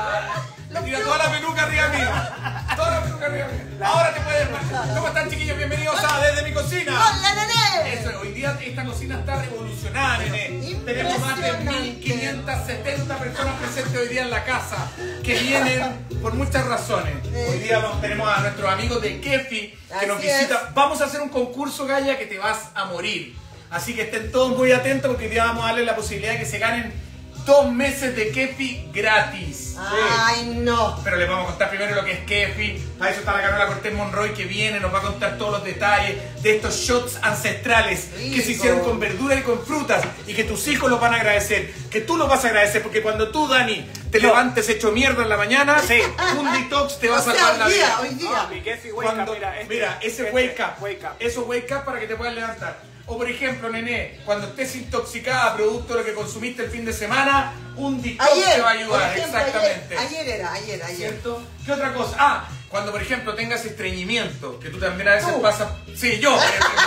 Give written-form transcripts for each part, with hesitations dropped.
Le tira toda la peluca arriba mío. Toda la peluca arriba mío. Ahora te puedes... ¿Cómo están, chiquillos? Bienvenidos a Desde mi Cocina. ¡Hola, Nené! Eso, hoy día esta cocina está revolucionada, Nené. Tenemos más de 1570 personas presentes hoy día en la casa, que vienen por muchas razones. Hoy día tenemos a nuestros amigos de Kefi que nos visitan. Vamos a hacer un concurso, Gaya, que te vas a morir. Así que estén todos muy atentos porque hoy día vamos a darle la posibilidad de que se ganen 2 meses de Kefi gratis. Ay, no. Pero les vamos a contar primero lo que es Kefi. Para eso está la Carola Cortés Monroy, que viene, nos va a contar todos los detalles de estos shots ancestrales que se hicieron con verduras y con frutas y que tus hijos los van a agradecer, que tú los vas a agradecer, porque cuando tú, Dani, te levantes hecho mierda en la mañana, un detox te va a salvar la vida. Hoy día. Mi Kefi Wake Up, Mira, ese wake up, eso wake up para que te puedas levantar. O por ejemplo, Nené, cuando estés intoxicada producto de lo que consumiste el fin de semana, un detox te va a ayudar, exactamente. Ayer. ¿Cierto? ¿Qué otra cosa? Ah, cuando por ejemplo tengas estreñimiento, que tú también a veces pasas... Sí, yo.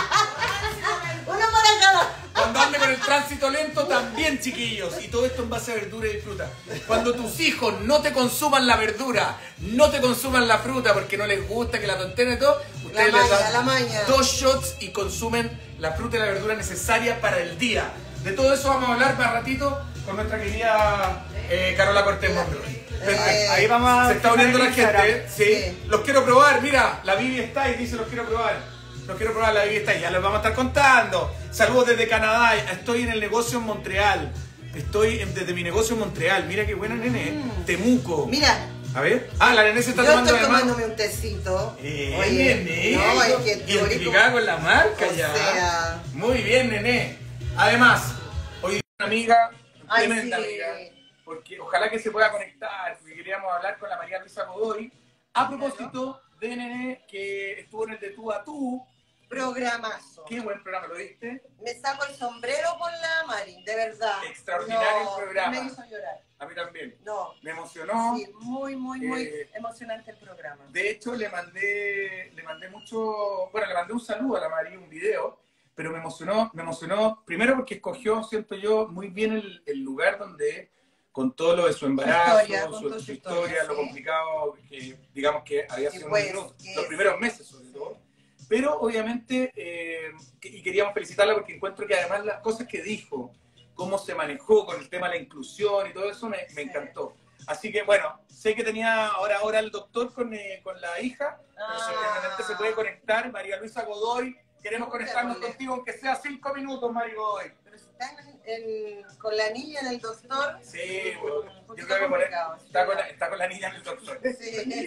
Una maracana. Cuando ande con el tránsito lento también, chiquillos. Y todo esto en base a verdura y fruta. Cuando tus hijos no te consuman la verdura, no te consuman la fruta porque no les gusta, que la tonteren y todo, ustedes les dan 2 shots y consumen la fruta y la verdura necesaria para el día. De todo eso vamos a hablar más ratito con nuestra querida Carola Cortés Monroy. Ahí vamos a... Se está uniendo la gente. Sí. Los quiero probar. Mira, la Vivi está y dice los quiero probar. Los quiero probar, la Vivi está y ya les vamos a estar contando. Saludos desde Canadá. Estoy en el negocio en Montreal. Desde mi negocio en Montreal. Mira qué buena, Nene. Temuco. Mira. A ver. Ah, la Nene se está tomando. Yo estoy tomándome un tecito. Oye, Nene. No, es que identificada con la marca o ya. Sea... Muy bien, Nene. Además, hoy una amiga, Ay, tremenda sí. amiga, porque ojalá que se pueda conectar, porque queríamos hablar con la María Luisa Godoy a propósito de Nene que estuvo en el de Tú a Tú. Programazo. Qué buen programa, ¿lo viste? Me saco el sombrero con la Mari, de verdad. Extraordinario el programa. Me hizo llorar. A mí también. No. Me emocionó. Sí, muy emocionante el programa. De hecho, le mandé mucho, bueno, le mandé un saludo a la Mari, un video, pero me emocionó primero porque escogió, siento yo, muy bien el lugar donde, con todo lo de su embarazo, su historia, lo complicado que, digamos, que había sido los primeros meses, sobre todo. Pero obviamente, y queríamos felicitarla porque encuentro que además las cosas que dijo, cómo se manejó con el tema de la inclusión y todo eso, me encantó. Así que bueno, sé que tenía ahora el doctor con la hija, pero seguramente se puede conectar. María Luisa Godoy, queremos conectarnos contigo, aunque sea 5 minutos, María Godoy. Pero si están con la niña en el doctor... Sí, yo creo que está con la niña en el doctor. Sí.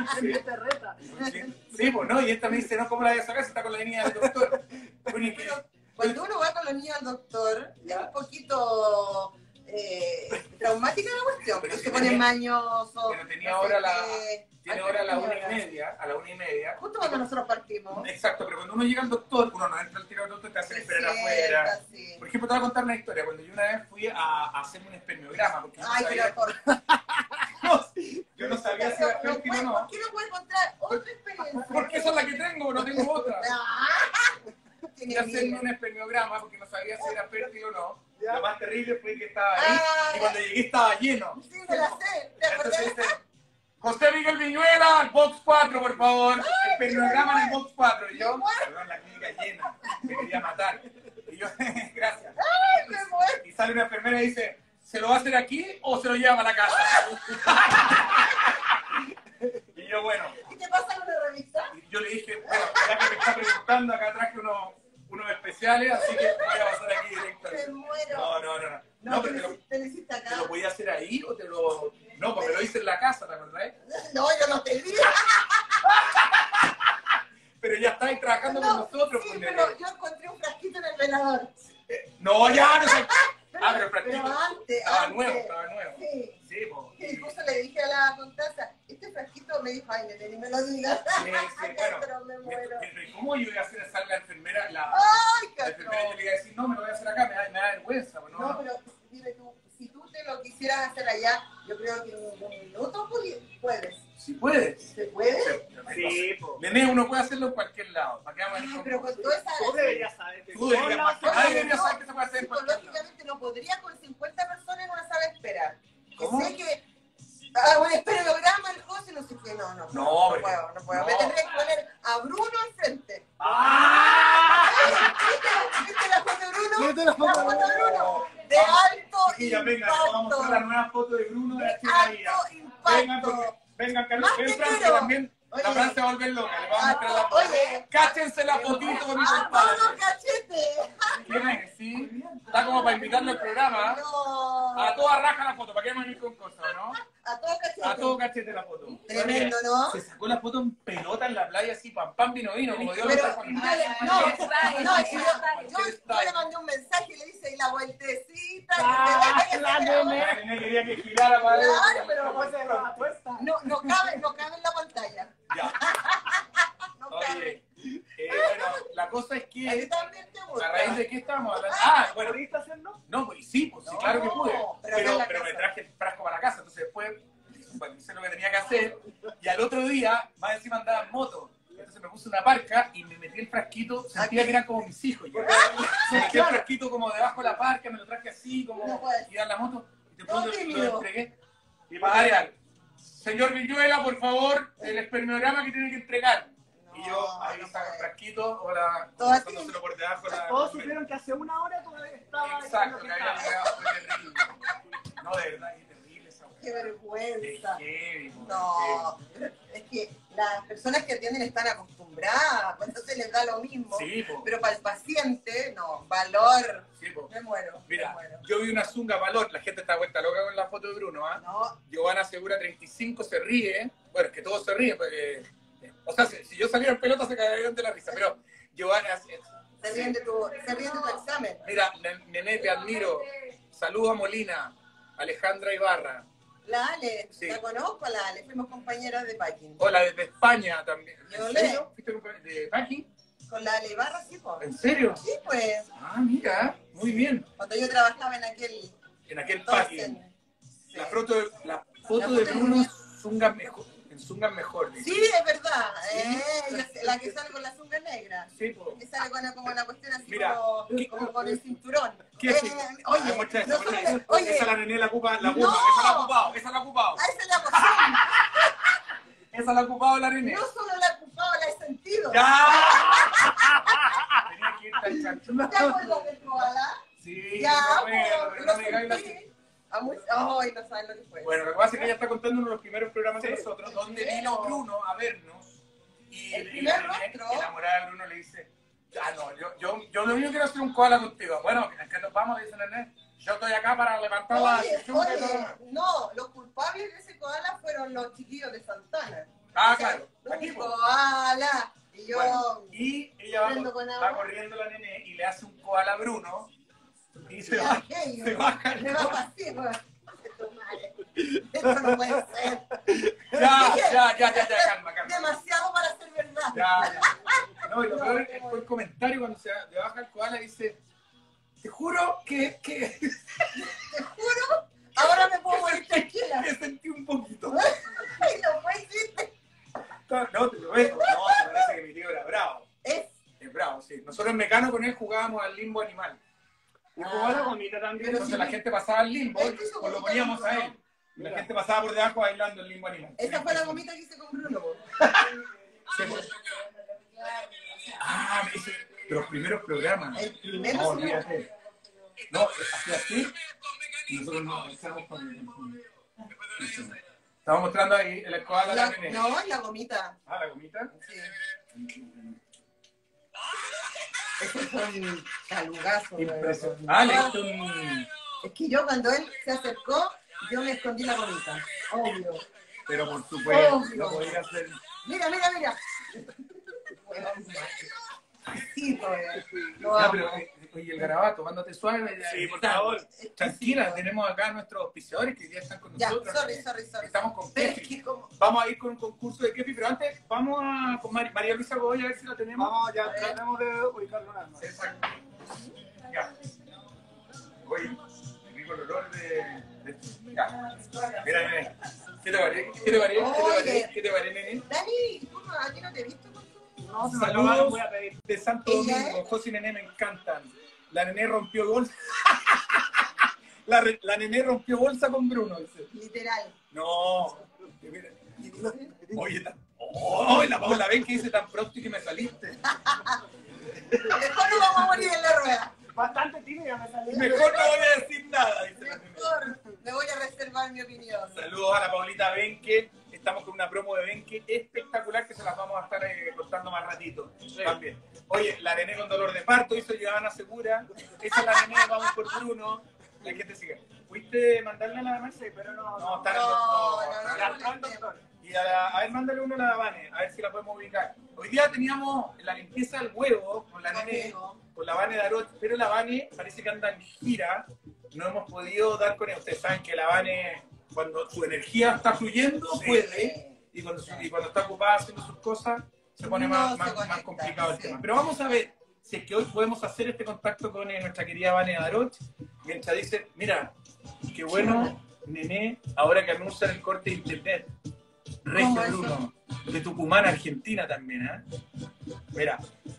Sí, pues no, y esta me dice, no, ¿cómo la voy a sacar si está con la niña del doctor? Pero cuando uno va con los niños al doctor, es un poquito traumática la cuestión, porque se pone mañoso. Pero tenía ahora tiene ahora a la 1:30, Justo cuando nosotros partimos. Exacto, pero cuando uno llega al doctor, uno no entra al tiro del doctor, te hacen esperar afuera. Sí. Por ejemplo, te voy a contar una historia. Cuando yo una vez fui a hacerme un espermiograma, porque yo no sabía si era fértil o no. ¿Por qué no puedes contar otra experiencia? Porque esa es la que tengo, no tengo otra. Fui a hacerme un espermiograma porque no sabía si era fértil o no. Lo más terrible fue que estaba ahí y cuando llegué estaba lleno. Sí, me la sé. Entonces dice, José Miguel Viñuela, box 4, por favor. Espermiograma en el box 4. Y yo, perdón, la clínica llena. Me quería matar. Y yo, gracias. ¡Ay, me muero! Y sale una enfermera y dice, ¿se lo va a hacer aquí o se lo lleva a la casa? Y yo, bueno. ¿Y te pasan una revista? Y yo le dije, bueno, ya que me está preguntando, acá traje unos especiales, así que voy a pasar aquí directo. Me muero. No, pero te lo hiciste acá. ¿te lo podía hacer ahí o te lo...? No, porque me lo hice en la casa, ¿te acordás? No, yo no te vi. Pero ya estáis trabajando con nosotros. Sí, pues, pero yo encontré un frasquito en el velador. No, ya, no sé. Pero frasquito. Pero antes. Estaba nuevo. Sí. Sí, pues. Y incluso le dije a la Constanza, este frasquito me dijo, ay, ni me lo digas. Sí, bueno. Pero me muero. ¿Y cómo yo iba a hacer la enfermera? La Ay, enfermera yo le iba a decir, no, me lo voy a hacer acá, me da vergüenza. No, pero dime tú, si tú te lo quisieras hacer allá, yo creo que en un minuto puedes. Si puedes. ¿Se puede? Sí, pues. Nene, uno puede hacerlo en cualquier lado. ¿Para qué vamos a ir Pero con toda esa... Tú deberías saber que... Tú deberías más que nadie debería saber que se puede hacer en cualquier lado. Psicológicamente no podría con 50 personas en una sala de espera. ¿Cómo? Sé que un esperograma, el José, no sé qué, no puedo. Me tendré que poner a Bruno al frente. ¿Viste la foto de Bruno? ¿Viste la foto de Bruno? De alto Chiquilla, venga, impacto. vamos a mostrar la nueva foto de Bruno de la De María. alto impacto. Vengan, Carlos, Más ven que Francia quiero. también. La Oye. Francia va a volver loca, le vamos a mostrar la foto. Oye. Cáchense la fotito con mi ¡A compadre. todos cachete! ¿Quién es? ¿Sí? Está como para invitarlo al programa. No. A toda raja la foto, ¿para qué venir con cosas, no? A todos cachete. A todo cachete la foto. Tremendo, ¿no? Se sacó la foto en pelota en la playa, así, pam, pam, vino, como Dios lo Pero, está poniendo. yo le mandé un mensaje y le hice, y la vueltecita. La nene. La nene quería que girara para ver. Claro, pero no cabe en la pantalla. Ya. No Oye, cabe. bueno, la cosa es A ti que, también te gusta. ¿a raíz de qué estábamos hablando? Ah, bueno, ¿Pudiste hacerlo? no, pues sí, pues sí, claro que pude. pero acá en la Pero me casa. traje el frasco para la casa, entonces después, bueno, hice lo que tenía que hacer. Y al otro día, más encima andaba en moto. Entonces me puse una parca y me metí el frasquito, sentía que eran como mis hijos. Ya. Se metí el frasquito como debajo de la parca, me lo traje así, como No puede ser. y a la moto. Y después No, lo tímido. entregué. Y para Arial, señor Villuela, por favor, el espermiograma que tiene que entregar. Y yo ahí no saco el puede. frasquito, ahora Todo así. pasándoselo por debajo de la... Todos supieron que hace una hora todavía estaba... Exacto, que había llegado, fue terrible. No, de verdad, es terrible esa Qué weá. vergüenza. Es heavy, po, No, es que las personas que atienden están acostumbradas, pues entonces les da lo mismo. Sí, po. Pero para el paciente, no, valor. Sí, po. Me muero. Mira, me muero. yo vi una zunga valor, la gente está vuelta loca con la foto de Bruno, ¿ah? No, Giovanna Segura 35 se ríe, bueno, es que todos se ríen, porque, o sea, si yo saliera en pelota se cagarían de la risa, pero Giovanna... se ríen de tu examen. Mira, Nene, te admiro, saludos a Molina, Alejandra Ibarra, La Ale, Sí. la conozco a la Ale, fuimos compañeras de packing. hola, desde España también. Yo ¿En le- serio? ¿Fuiste de packing? Con la Ale Ibarra, sí, pues. ¿En serio? Sí, pues, Ah, mira, muy bien. cuando yo trabajaba en aquel En aquel entonces. packing. Sí. La foto de foto Bruno de- es Zunga mejor, en Zunga mejor. dice. Sí, es verdad. La que sale con la zunga negra. Sí, po. Que sale como la cuestión así Mira, como con el cinturón. ¿Qué es? Oye, Muestra esa, nosotros- muestra esa. oye, Esa la Nene la ocupa, No. esa la ha ocupado, esa la ha ocupado. a esa la pasión. Esa la ha ocupado la Nene. No solo la he ocupado, la he sentido. ¡Ya! Tenía que ir tan chanchona. ¿Te acuerdas del koala? Sí, Ya, me acuerdo, pues, pero lo no me digáis la- sentí. Ay, no saben lo que fue. Bueno, lo que pasa es que ella está contando uno de los primeros programas de Sí. nosotros, donde vino Bruno a vernos y, El y primer la Nene, rostro. enamorada de Bruno, le dice, ah, no, yo lo único que quiero hacer un koala contigo. Bueno, ¿en qué nos vamos? Dice la Nene. Yo estoy acá para levantar la chunga y todo lo demás. No, los culpables de ese koala fueron los chiquillos de Santana. Ah, O sea, claro, aquí, un pues. koala. Y yo, Bueno, y ella va, corriendo con va agua. corriendo la Nene y le hace un koala a Bruno y se ya, va. aquello, se baja. me va así, pues. Esto no puede ser. Ya, calma. Demasiado para ser verdad. Ya. No, y lo peor fue el comentario cuando se le baja el koala y dice, te juro que Te juro, ahora me puedo morir tranquila. me sentí un poquito. Ay, no fue chiste. No, te lo ves. No, se parece que mi tío era bravo. Es Es bravo, sí. Nosotros en Mecano con él jugábamos al limbo animal. Y jugó la gomita también. Pero Entonces sí. la gente pasaba al limbo Él hizo pues lo gomita poníamos limbo, a ¿no? él. Y la gente pasaba por debajo bailando el limbo animal. esa fue la gomita que hice con Bruno. Sí, pues. Ah, ese, de los primeros programas. El primero No, sí. olvídate. No, hacía así. Y nosotros no, estábamos con... Estaba mostrando ahí el koala a la Nene. No, la gomita. Ah, la gomita. Sí. Ese fue un calugazo. Impresionante. Ah, le hizo un... Es que yo cuando él se acercó, yo me escondí la gomita. Obvio. Pero por supuesto, Obvio. no podía hacer... Mira. Sí, pues. Lo Ya, amo. pero, oye, el garabato, mándate suave. Sí, por favor. Tranquila, tenemos acá a nuestros auspiciadores que ya están con Ya, nosotros. sorry. Estamos con Pero es Kefi. que como... Vamos a ir con un concurso de Kefi, pero antes vamos a con María Luisa Godoy a ver si la tenemos. Vamos, ya tratemos de ubicarlo nada más. Exacto. Ya. Oye, rico el olor de... Ya. Mira, nene. ¿Qué te parece? Oye. ¿Qué te parece, nene? Dani, ¿tú no, a ti no te he visto con tu... No, se me acabaron, Saludos voy a pedir. de Santo ¿Ella Domingo. José y Nene me encantan. La Nene rompió gol. La Nené rompió bolsa con Bruno, dice. Literal. No. Mira. Oye, la Paula, ven que dice tan pronto y que me saliste. Mejor no vamos a morir en la rueda. Bastante tímida me salió. Mejor no voy a decir nada, dice la Nené. Mejor me voy a reservar mi opinión. Saludos a la Paulita Benque. Estamos con una promo de Benque espectacular que se las vamos a estar contando más ratito. También. Oye, la Nené con dolor de parto hizo Giovanna Segura. Esa es la Nené, vamos por Bruno. La gente sigue. ¿Fuiste mandarle a la Merce? Pero no, está en el doctor. Ya entró el doctor. Y a ver, mándale uno a la Vane, a ver si la podemos ubicar. Hoy día teníamos la limpieza del huevo con la Nené, con la Vane Darot, pero la Vane parece que anda en gira. No hemos podido dar con ella. Ustedes saben que la Vane, cuando su energía está fluyendo, puede. Y cuando está ocupada haciendo sus cosas, se pone más complicado el tema. Pero vamos a ver si es que hoy podemos hacer este contacto con nuestra querida Vane Darot. Mientras dice, mira, qué bueno, Nené, ahora que anuncian el corte de internet. Regio Bruno, de Tucumán, Argentina también, ¿eh? Mira,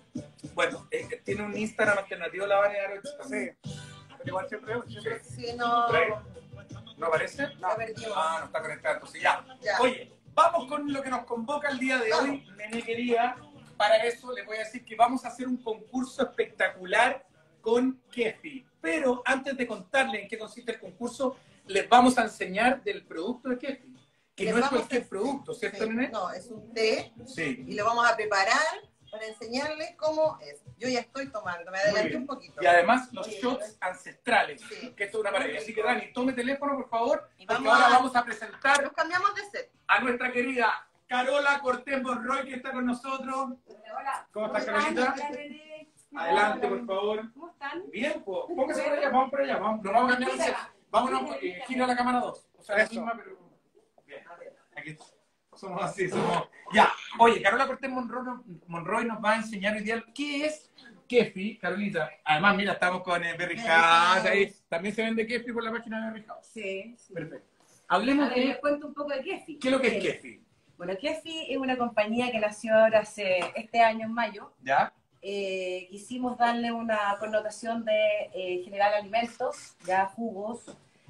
bueno, tiene un Instagram alternativo la Vane Darot también. Sí. Pero igual siempre. Sí, no. ¿No aparece? La perdimos. Ah, no está conectado, entonces ya. Ya. Oye, vamos con lo que nos convoca el día de hoy, Nené querida. Para eso les voy a decir que vamos a hacer un concurso espectacular con Kefi. Pero antes de contarles en qué consiste el concurso, les vamos a enseñar del producto de Kefi. Que no es cualquier producto, ¿cierto, sí, Nené? No, es un té Sí. y lo vamos a preparar para enseñarles cómo es. Yo ya estoy tomando, me adelanté bien. un poquito. Y además los shots ancestrales, Sí. que esto es una maravilla. Así que Dani, tome teléfono, por favor, Y porque vamos ahora a- vamos a presentar Nos cambiamos de set. a nuestra querida Carola Cortés Monroy, que está con nosotros. Hola. ¿Cómo estás, Carolita? Hola, René. Adelante, Hola. por favor. ¿Cómo están? Bien, pues, póngase por allá, vamos por allá. Nos vamos a cambiar el set. Vámonos, gira la cámara 2. O sea, la Eso. misma, pero... Bien, aquí somos así, somos... Ya, oye, Carola Cortés Monroy nos va a enseñar hoy día qué es Kefi, Carolita. Además, mira, estamos con Berry House, ahí también se vende Kefi por la página de Berry House. Sí, sí. Perfecto. A Hablemos ver, les de cuento un poco de Kefi. qué es lo que es Kefi. Bueno, Kefi es una compañía que nació ahora este año, en mayo. ¿Ya? Quisimos darle una connotación de generar alimentos, ya jugos,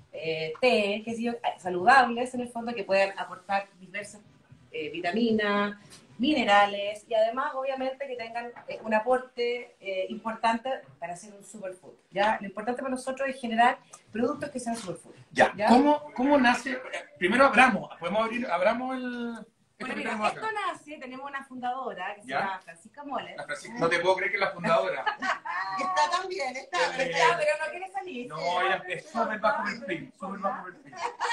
té, que sí, saludables en el fondo, que pueden aportar diversas vitaminas, minerales y además obviamente que tengan un aporte importante para hacer un superfood. ¿Ya? Lo importante para nosotros es generar productos que sean superfood. Ya. ¿Ya? ¿Cómo nace? Primero abramos el... Bueno, que mira, tenemos esto acá. nace, tenemos una fundadora que se ¿Ya? llama Francisca Moller. La Francisca, no te puedo creer que es la fundadora. Está también, está. Ya, pero no quiere salir. No, ella es súper bajo perfil, súper bajo perfil.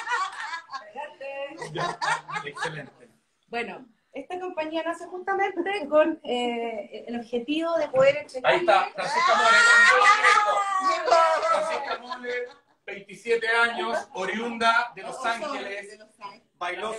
Espérate. Ya, excelente. Bueno, esta compañía nace justamente con el objetivo de poder entregar. Ahí está, Francisca Mole, ¡Llegó! Francisca Mole, 27 años, oriunda de Los Ángeles, bailó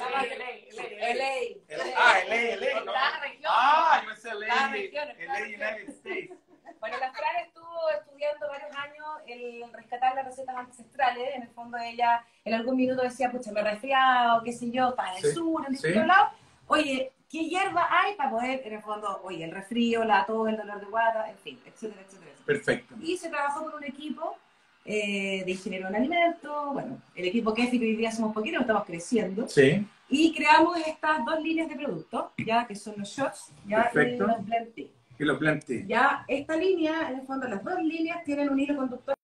LA. LA, ¿no? Cada región. Yo pensé Cada LA, región, LA, United States. Bueno, la Fran estuvo estudiando varios años el rescatar las recetas ancestrales. En el fondo ella en algún minuto decía, pucha, me he resfriado, qué sé yo, para el Sí, sur, en sí. distintos lados. Oye, ¿qué hierba hay para poder, en el fondo, oye, el resfrío, la tos, el dolor de guata, en fin, etcétera, etcétera, etcétera? Perfecto. Y se trabajó con un equipo de ingenieros en alimentos, bueno, el equipo Kefi, que hoy día somos poquitos, estamos creciendo, Sí, y creamos estas dos líneas de productos, ya que son los shots, ya y Perfecto. los blend tea. y lo planteé. Ya esta línea, en el fondo, las dos líneas tienen un hilo conductor.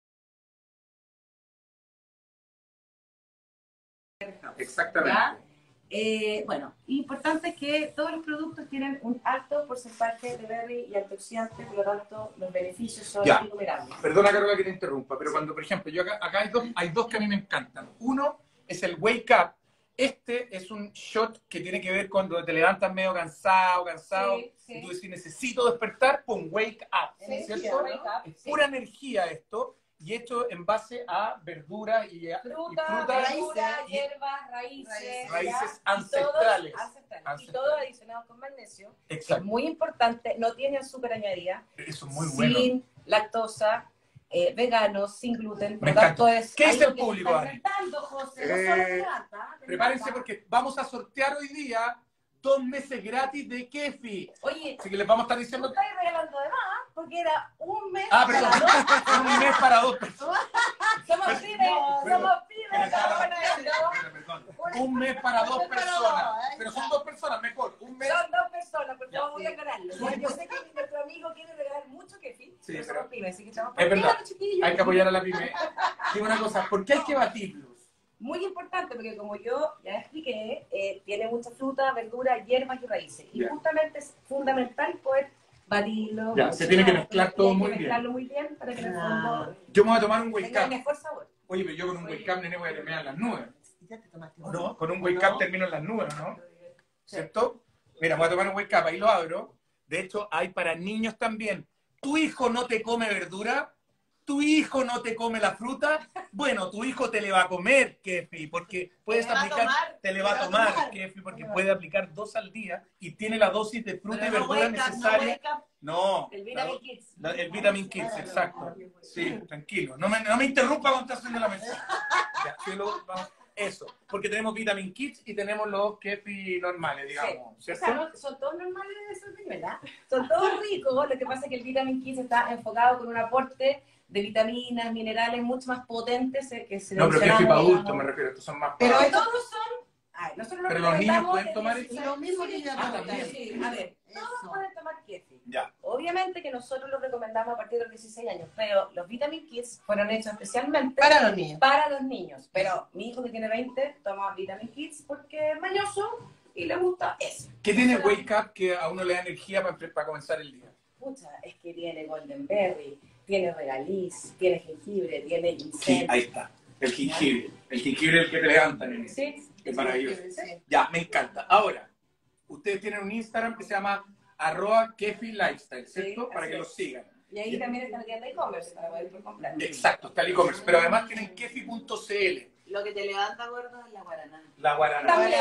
Exactamente. ¿Ya? Bueno, importante es que todos los productos tienen un alto porcentaje de berry y antioxidantes, por lo tanto los beneficios son Ya. innumerables. Perdona, Carola, que te interrumpa, pero cuando, por ejemplo, yo acá hay dos que a mí me encantan. Uno es el Wake Up. Este es un shot que tiene que ver cuando te levantas medio cansado, Sí, sí. y tú decís, necesito despertar, pum, Wake Up. Energía, ¿Cierto? wake up, Es sí. pura energía esto, y hecho en base a verduras y Fruta, frutas verdura, y hierbas, raíces. raíces ¿ya? ancestrales. Y todos ancestrales. Y Ancestrales. todo adicionado con magnesio. Es Exacto. muy importante, no tiene azúcar añadida, Eso es muy bueno. sin lactosa, veganos, sin gluten. Por Me lo tanto, encanta. es ¿Qué dice algo el que público, está Dani? inventando, José. No solo te levanta, te Prepárense levanta. porque vamos a sortear hoy día 2 meses gratis de Kefi. Oye, Así que les vamos a estar tú diciendo... estás regalando de más, porque era un mes Ah, para perdón. dos. Un mes para 2 personas. Somos pibes, somos pibes. Perdón. Un mes para 2 personas. Pero son 2 personas, mejor. Un mes. Son 2 personas, por Ya. favor, voy a ganarlo. Yo sé que nuestro amigo quiere regalar mucho Kefi, Sí, pero pero- somos pibes, así que estamos Es verdad. por chiquillos. Hay que apoyar a la pyme. Dime una cosa, ¿por qué hay que batirlos? Muy importante, porque como yo ya expliqué, tiene mucha fruta, verdura, hierbas y raíces. Y Ya. justamente es fundamental poder batirlo. Ya, se tiene que mezclar todo muy bien. mezclarlo muy bien para que en el fondo Yo me voy a tomar un wake tenga el up. mejor sabor. Oye, pero yo con un wake up, nene, voy a terminar en las nubes. Ya te tomaste ¿O uno. no? Con un wake up termino en las nubes, ¿no? ¿Cierto? Mira, voy a tomar un wake up, ahí lo abro. De hecho, hay para niños también. ¿Tu hijo no te come verdura? ¿Tu hijo no te come la fruta? Bueno, tu hijo te le va a comer, Kefi, porque puedes Te le va a aplicar, tomar, te le va a tomar, Kefi, porque puede aplicar 2 al día y tiene la dosis de fruta y Pero no verdura wake up, necesaria. No, El Vitamin Kids. el Vitamin Kids, exacto. Sí, tranquilo. No me interrumpa cuando estás haciendo la mención. Ya, sí, vamos. Eso, porque tenemos Vitamin Kids y tenemos los Kefi normales, digamos, O ¿cierto? sea, son todos normales de esos niños, ¿verdad? Son todos ricos. Lo que pasa es que el Vitamin Kids está enfocado con un aporte de vitaminas, minerales mucho más potentes que se No, pero Kefi mencionaban, para adultos digamos. me refiero, estos son más Pero para... esto- Todos son. A ver, nosotros lo Pero los niños recomendamos pueden de tomar 16. Lo mismo que yo Ah, pregunté. también. Sí, a ver, todos Eso. pueden tomar Kefi. Ya, Obviamente que nosotros lo recomendamos a partir de los 16 años, pero los Vitamin Kids fueron hechos especialmente Para los niños. para los niños. Pero mi hijo que tiene 20 toma Vitamin Kids porque es mañoso y le gusta eso. ¿qué tiene Wake Up que a uno le da energía para comenzar el día? Pucha, es que tiene Golden Berry, tiene regaliz, tiene jengibre, tiene Sí, incenso. ahí está, el jengibre. El jengibre es el que te levanta, nene. Sí, Es maravilloso. Sí. Ya, me encanta. Ahora, ustedes tienen un Instagram que se llama @KefiLifestyle, ¿cierto? Sí, para así que es. los sigan. Y ahí también está la tienda de e-commerce para poder comprar. Exacto, está el e-commerce. Pero además tienen kefi.cl. Lo que te levanta gordo es la guaraná. La guarana. También.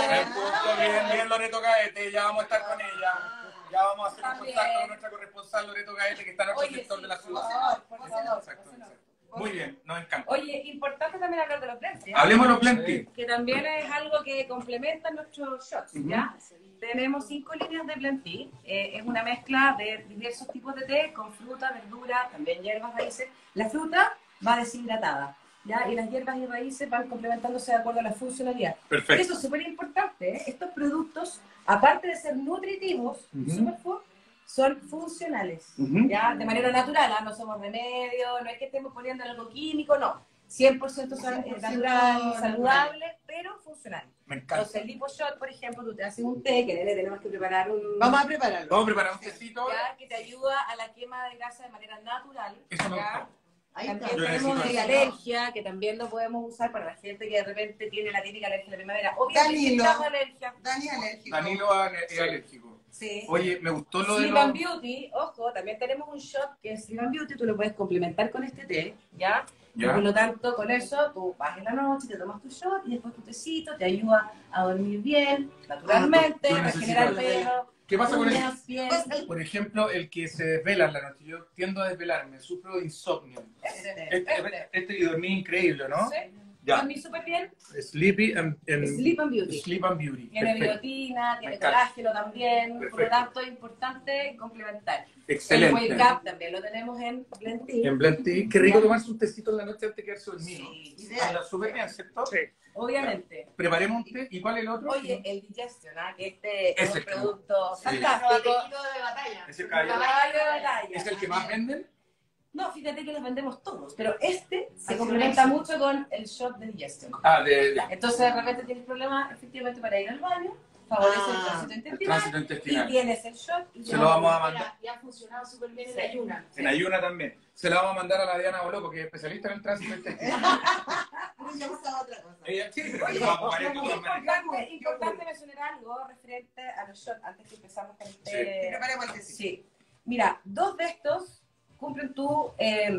Bien, Loreto Gaete, ya vamos a estar con ella. Ya vamos a hacer un También. contacto con nuestra corresponsal Loreto Gaete, que está en otro Oye, sector sí, de la ciudad. por favor. Exacto. Muy bien, nos encanta. Oye, importante también hablar de los blends, ¿ya? Hablemos de los plenty. Que también es algo que complementa nuestros shots, ¿ya? Tenemos 5 líneas de blend tea. Es una mezcla de diversos tipos de té con fruta, verdura, también hierbas, raíces. La fruta va deshidratada, ¿ya? Y las hierbas y raíces van complementándose de acuerdo a la funcionalidad. Perfecto. Eso es súper importante, ¿eh? Estos productos, aparte de ser nutritivos, superfood, son funcionales, Ujú. ¿ya? De manera natural, ¿ah? No somos remedio, no es que estemos poniendo algo químico, no. 100% son 100% natural, natural. saludables, pero funcionales. Me encanta. Entonces, el LipoShot, por ejemplo, tú te haces un té, que le tenemos que preparar un... Vamos a prepararlo. Vamos a preparar un tecito. ¿ya? Que te ayuda a la quema de grasa de manera natural. Eso me ¿ya? gustó. Ahí También está. Yo tenemos necesito de eso. alergia, que también lo podemos usar para la gente que de repente tiene la típica alergia de la primavera. Obviamente, Danilo. estamos alergia. Dani alérgico. Danilo es alérgico. Sí. Oye, me gustó lo de Sleep and los... Beauty, ojo, también tenemos un shot que es Sleep and Beauty, tú lo puedes complementar con este té, ¿ya? Ya. Por lo tanto, con eso tú vas en la noche, te tomas tu shot y después tu tecito, te ayuda a dormir bien, naturalmente, yo necesito regenerar eso. pelo, ¿Qué pasa con el... uñas, piel. Por ejemplo, el que se desvela en la noche. Yo tiendo a desvelarme, sufro de insomnio. Este y dormí increíble, ¿no? Sí. Ya. Dormir súper bien. Sleepy and Sleep and Beauty. Sleep and Beauty. Tiene Perfecto. biotina, tiene Me encanta. colágeno también, por lo Perfecto. tanto es importante complementar. El Excelente. Wake Up también lo tenemos en Blend Tea. En Blend Tea. Qué rico tomarse un tecito en la noche antes de quedarse dormido. Sí, Ideal. Anda súper bien, ¿cierto? Sí. obviamente. Preparemos un té. ¿Y cuál es el otro? Oye, el Digestion, ¿ah? Que este es Ese un producto sí. fantástico. de batalla. Ese caballo. Caballo de batalla. ¿Es el que más venden? No, fíjate que los vendemos todos, pero este se complementa mucho con el shot de Digestion. Ah, ya. Entonces, de repente tienes problemas, efectivamente, para ir al baño, favorece el tránsito El intestinal, tránsito y intestinal. tienes el shot. Y Se lo vamos a mandar. Y ha funcionado súper bien Sí. en ayuna. En ayuna también. Se lo vamos a mandar a la Diana Boloco, que es especialista en el tránsito intestinal. Ya pasaba otra cosa. Ella sí, pero Oye, vamos a variar de todas maneras. importante mencionar algo referente a los shots antes que empezamos con el Sí. té. Preparemos el tecito. Sí. Mira, 2 de estos cumplen tu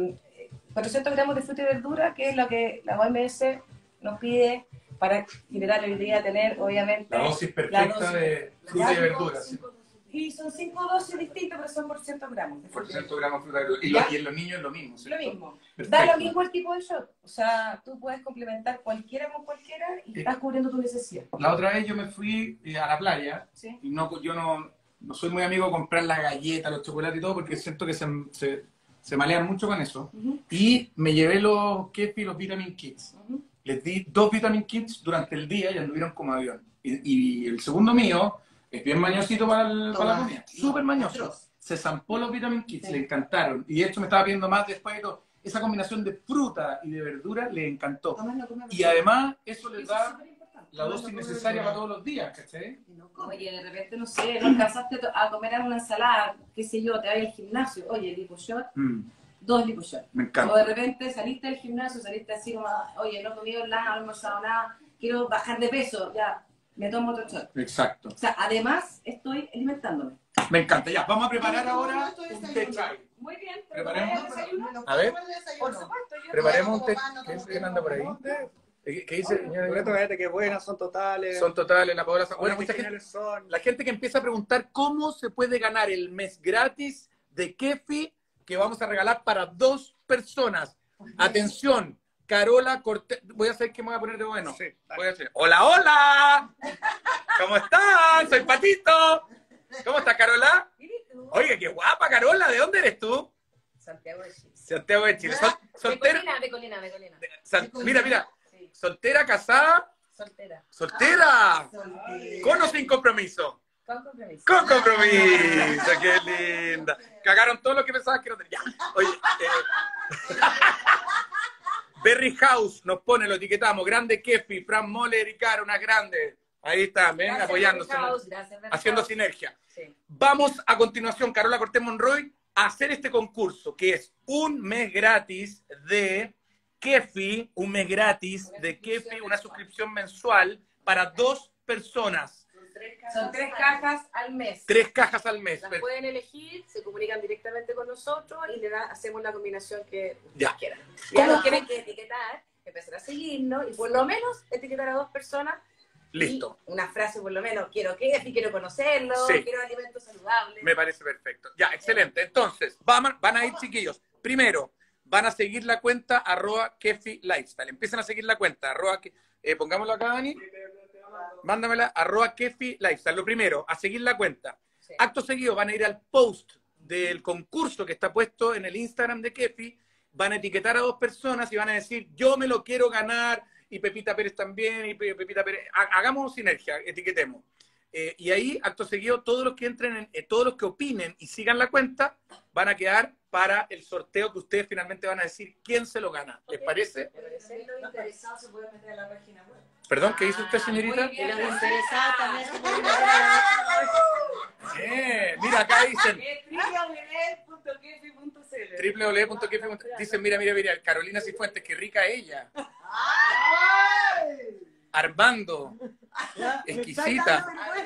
400 gramos de fruta y verdura, que es lo que la OMS nos pide para generar la habilidad de tener, obviamente, La dosis la perfecta dosis. de fruta y verduras. ¿sí? Y son 5 dosis distintas, pero son por 100 gramos. Por 100 gramos de fruta y en los niños es lo mismo, Lo ¿cierto? mismo. Perfecto. Da lo mismo el tipo de shot. O sea, tú puedes complementar cualquiera con cualquiera y estás cubriendo tu necesidad. La otra vez yo me fui a la playa ¿Sí? y yo no soy muy amigo de comprar las galletas, los chocolates y todo porque siento que se malean mucho con eso. Y me llevé los Kefi y los Vitamin Kits. Les di 2 Vitamin Kits durante el día y anduvieron como avión. Y el segundo mío es bien mañosito para la comida. Súper mañoso. Se zampó los Vitamin Kits, le encantaron. Y de hecho me estaba viendo más después de todo. Esa combinación de fruta y de verdura le encantó. Y además eso les da la dosis necesaria para todos los días, ¿cachai? Oye, de repente, no sé, no alcanzaste a comer una ensalada, qué sé yo, te vas al gimnasio, oye, liposhot, 2 liposhot. Me encanta. O de repente saliste del gimnasio, saliste así como, oye, no he comido nada, no he almorzado nada, quiero bajar de peso, ya, me tomo otro shot. Exacto. O sea, además estoy alimentándome. Me encanta. Ya, vamos a preparar ahora un té chai. Muy bien, Preparemos. desayuno. A ver. Por supuesto, yo Preparemos un té. ¿Quién anda por ahí? ¿Qué dice, señora? Que buenas, son totales. Son totales, la pobreza. Bueno, mucha gente, originales son. la gente que empieza a preguntar cómo se puede ganar el mes gratis de Kefi que vamos a regalar para 2 personas. Atención, Carola Cortés. Voy a hacer que me voy a poner de bueno. Sí, Voy a hacer. ¡Hola, hola! ¿Cómo están? Soy Patito. ¿Cómo estás, Carola? Oye, qué guapa, Carola. ¿De dónde eres tú? Santiago de Chile. Santiago de Chile. Soltera. De Colina. Mira. Sí, Soltera, casada. soltera. Soltera. ¿Con o sin compromiso? Con compromiso. Con compromiso, qué linda. Cagaron todo lo que pensabas que no tenía. Oye, Berry House nos pone, lo etiquetamos, grande Kefi, Fran Moller y Caro, unas grandes. Ahí están, ven, Gracias, apoyándose, Berry House, gracias, Berry haciendo House. sinergia. Sí. Vamos a continuación, Carola Cortés Monroy, a hacer este concurso, que es un mes gratis de Kefi, un mes gratis de Kefi, una suscripción mensual para 2 personas. Son 3 cajas al mes. 3 cajas al mes. Las pueden elegir, se comunican directamente con nosotros y hacemos la combinación que Ya. quieran. Ya nos tienen que etiquetar, empezar a seguirnos y por lo menos etiquetar a 2 personas. Listo. Y una frase por lo menos, quiero Kefi, quiero conocerlo, Sí. quiero alimentos saludables. Me parece perfecto. Ya, excelente. Entonces, van a ir, chiquillos. Primero, van a seguir la cuenta @Kefi Lifestyle. Empiezan a seguir la cuenta pongámoslo acá, Dani. Mándamela @Kefi Lifestyle. Lo primero, a seguir la cuenta. Sí. Acto seguido van a ir al post del concurso que está puesto en el Instagram de Kefi. Van a etiquetar a 2 personas y van a decir, yo me lo quiero ganar, y Pepita Pérez también, y Pepita Pérez. Hagamos sinergia, etiquetemos. Y ahí, acto seguido, todos los que entren, todos los que opinen y sigan la cuenta, van a quedar para el sorteo que ustedes finalmente van a decir quién se lo gana. ¿Les parece? Los interesados se pueden meter a la página web. Perdón, ¿qué dice usted, señorita? Muy bien. Los interesados también se pueden meter a Mira, acá dicen www.kefi.cl. www.kefi. Dicen, mira, Carolina Cifuentes, qué rica ella. Armando, exquisita.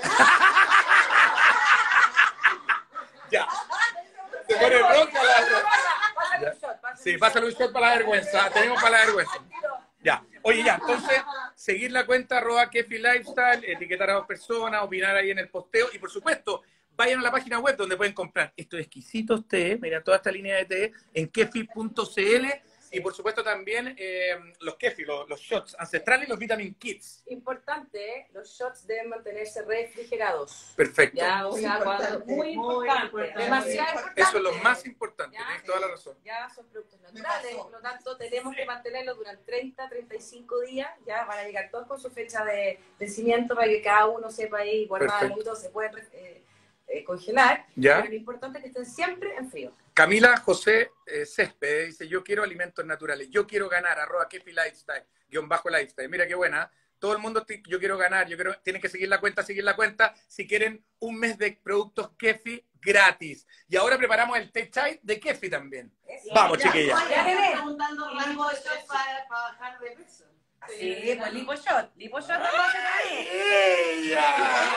Ya. Se pone ronca la... Sí, pásale un shot para la vergüenza. Tenemos para la vergüenza. Ya. Oye, ya, entonces, seguir la cuenta @Kefi Lifestyle, etiquetar a 2 personas, opinar ahí en el posteo y, por supuesto, vayan a la página web donde pueden comprar estos exquisitos té, mira, toda esta línea de té en kefi.cl y, por supuesto, también los Kefi, los shots ancestrales y los Vitamin Kits. Importante, los shots deben mantenerse refrigerados. Perfecto. Ya, o sea, muy importante. Demasiado importante. Eso es lo más importante, Ya. tienes toda la razón. Ya son productos naturales, por lo tanto tenemos que mantenerlos durante 30, 35 días, ya van a llegar todos con su fecha de vencimiento para que cada uno sepa ahí guardarlo, se puede congelar, Ya. pero lo importante es que estén siempre en frío. Camila José Césped dice, yo quiero alimentos naturales, yo quiero ganar, @Kefi Lifestyle, _lifestyle. Mira qué buena. Todo el mundo, yo quiero ganar, tienen que seguir la cuenta, si quieren un mes de productos Kefi gratis. Y ahora preparamos el té chai de Kefi también. Vamos, chiquillas. Ya, nene. Estamos dando rango de shots para bajar de peso. Sí, pues liposhot vamos a hacer ahí. ¡Ella!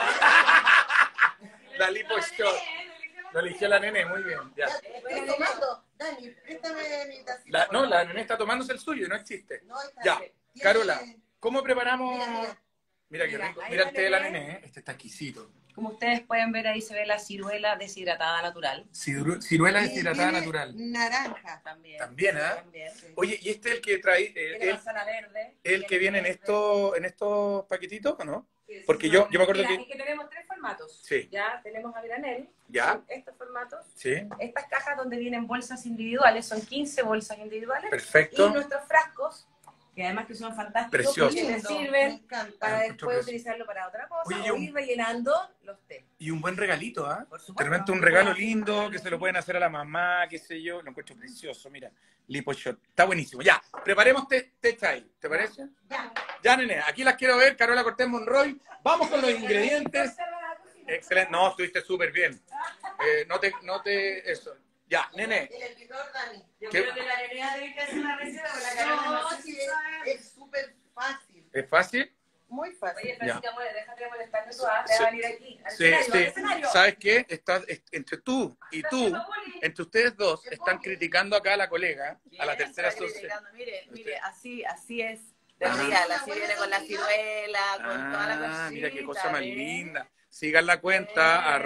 La lipo shot. Lo eligió la nene, muy bien. Ya. Estoy tomando. Dani, préstame mi tacita. La nene está tomándose el suyo, no existe. No, está Ya, bien. Carola, ¿cómo preparamos? Mira. Mira qué Mira, rico. ahí Mira la el té de la nene. nene, Este está exquisito. Como ustedes pueden ver ahí se ve la ciruela deshidratada natural. Ciruela deshidratada Tiene natural. Naranja. También, ¿ah? También. Oye, ¿y este es el que trae, Tiene manzana verde. el que viene en estos paquetitos o no? Sí, Porque sí, yo me acuerdo mira, que... es que tenemos 3 formatos. Sí. Ya tenemos a granel. Ya. Son estos formatos. Sí, Estas cajas donde vienen bolsas individuales, son 15 bolsas individuales. perfecto. Y nuestros frascos, que además que son fantásticos, Preciosos. porque les Me sirven encanta. para Mucho después precio. utilizarlo para otra cosa Oye, o ir rellenando los té. Y un buen regalito, ¿ah? Por De supuesto. repente un regalo lindo que se lo pueden hacer a la mamá, qué sé yo. Lo encuentro precioso, mira. Liposhot. Está buenísimo. Ya, preparemos té chai. ¿Te parece? Ya. Ya, nene. Aquí las quiero ver. Carola Cortés Monroy. Vamos con los ingredientes. Excelente. No, estuviste súper bien. Eso. Ya, nene. El hervidor, Dani. Yo ¿Qué? creo que la Nerea debe que hacer una receta con la Carolina. No, No sé sí, si sabe. es súper fácil. ¿Es fácil? Muy fácil. Oye, Francisca, déjate de molestarme tú, Sí. te va a venir aquí. Al Sí, escenario, al sí. escenario. ¿Sabes qué? Entre tú y tú, entre ustedes dos, están criticando acá a la colega, a la tercera socia. Mire, así es. De Ah. real, así viene con la ciruela, con toda la cosita. Mira qué cosa más linda. Sigan la cuenta,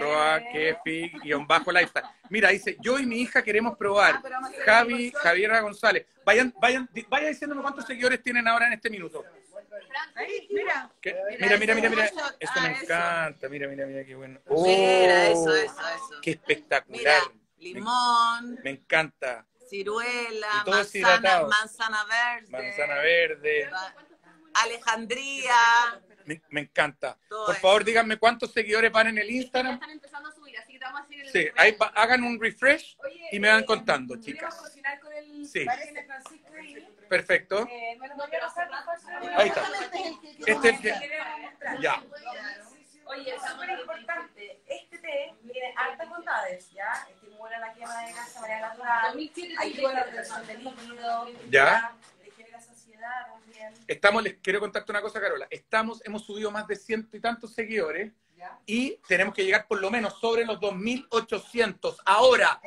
@kefi_lifestyle. Mira, dice, yo y mi hija queremos probar. Javiera González. Vaya diciéndome cuántos seguidores tienen ahora en este minuto. Ahí, mira. Mira. Esto me eso. encanta. Mira, qué bueno. Mira, eso. Qué espectacular. Mira, limón, Me encanta. ciruela, Y todo deshidratado. manzana verde. Manzana verde. Alejandría. Me encanta. Todo Por eso. favor, díganme cuántos seguidores van en el Ya Instagram. están empezando a subir, así que te vamos a decir el Sí, ahí hagan un refresh y me van contando, ¿Podríamos chicas. cocinar con el Sí. de Francisco ahí? Perfecto. ¿Me lo podría pasar, por favor? Ahí está. Este es el que... Queremos mostrar. Ya. Oye, súper importante, este té tiene altas bondades, ¿ya? Estimula la quema de grasa de manera natural, ayuda a la retención de líquido, Ya. le genera saciedad también. Les quiero contarte una cosa, Carola. Hemos subido más de 100 y tantos seguidores ¿Ya? y tenemos que llegar por lo menos sobre los 2.800. Ahora,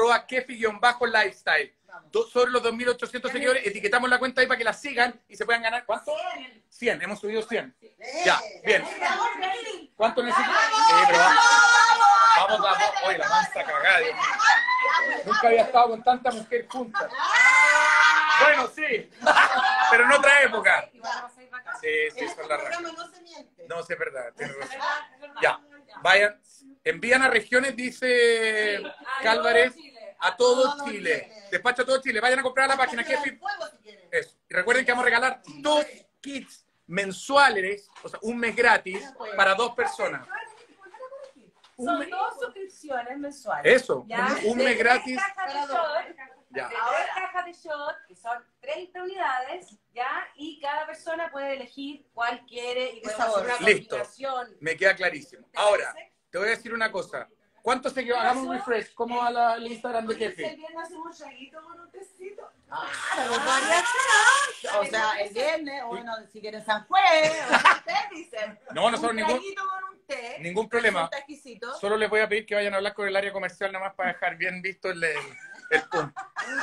@kefi_lifestyle. Sobre los 2.800 seguidores, etiquetamos la cuenta ahí para que la sigan y se puedan ganar. ¿Cuánto? 100. Hemos subido 100. Ya, bien. ¿Cuánto necesitan? Pero vamos. Oye, la mansa cagada, Dios mío. Nunca había estado con tanta mujer junta. Bueno, sí, pero en otra época. Y vamos a hacer vacaciones. Sí, En este son la raja. programa no se miente. No, sí, es verdad. Tienes razón. Ya, vayan. Envían a regiones, dice Cálvarez, a todo Chile. Despacho a todo Chile. Vayan a comprar a la página Kefi. Eso. Y recuerden que vamos a regalar 2 kits mensuales, o sea, un mes gratis para 2 personas. Son 2 suscripciones mensuales. Eso, ¿Ya? un De mes 3 gratis. cajas de shot, Ya. de 3 cajas de shot, que son 30 unidades, ¿ya? Y cada persona puede elegir cuál quiere y podemos hacer una Listo. combinación. Me queda clarísimo. Ahora, te voy a decir una cosa. ¿Cuántos seguidores? Hagamos un refresh. ¿Cómo va el Instagram de Oye, si el Kefi? viernes hacemos un traguito con un tecito. Pero podría ser. O sea, el viernes, o bueno, si quieren San Juez, o sea, ustedes dicen. No, nosotros un ningún traguito con un té. ningún problema. Resulta exquisito. Solo les voy a pedir que vayan a hablar con el área comercial nomás para dejar bien visto el punto.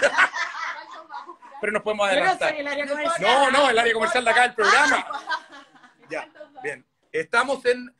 Pero nos podemos Yo no adelantar. soy el área comercial. No, el área comercial de acá del programa. Ya, bien. Estamos en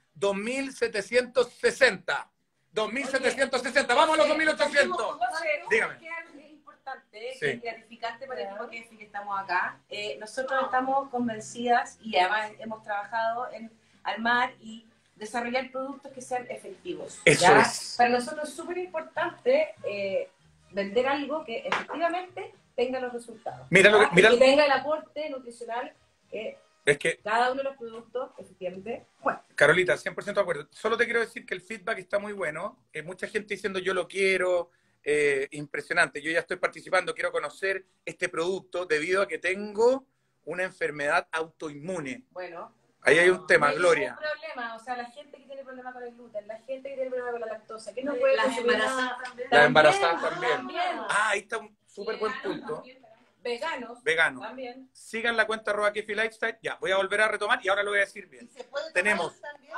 2.760. 2.760. Vamos a los 2.800. Dígame. Que algo que es importante, Sí. que es gratificante para el equipo que estamos acá. Nosotros estamos convencidas y además hemos trabajado en armar y desarrollar productos que sean efectivos. Eso ¿ya? es. Para nosotros es súper importante vender algo que efectivamente tenga los resultados. Mira lo ¿ya? que- mira- Y que tenga el aporte nutricional que Es que, cada uno de los productos efectivamente. Bueno, Carolita, 100% de acuerdo. Solo te quiero decir que el feedback está muy bueno. Mucha gente diciendo yo lo quiero. Impresionante. Yo ya estoy participando. Quiero conocer este producto debido a que tengo una enfermedad autoinmune. bueno. Ahí hay un tema, No hay Gloria. ningún problema, o sea, la gente que tiene problema con el gluten, la gente que tiene problema con la lactosa, que no puede Las consumir embarazadas nada. también. Las embarazadas también. También. Ah, ahí está un súper buen punto. Veganos. Vegano. También. Sigan la cuenta @Kefi Lifestyle. Ya, voy a volver a retomar y ahora lo voy a decir bien. Tenemos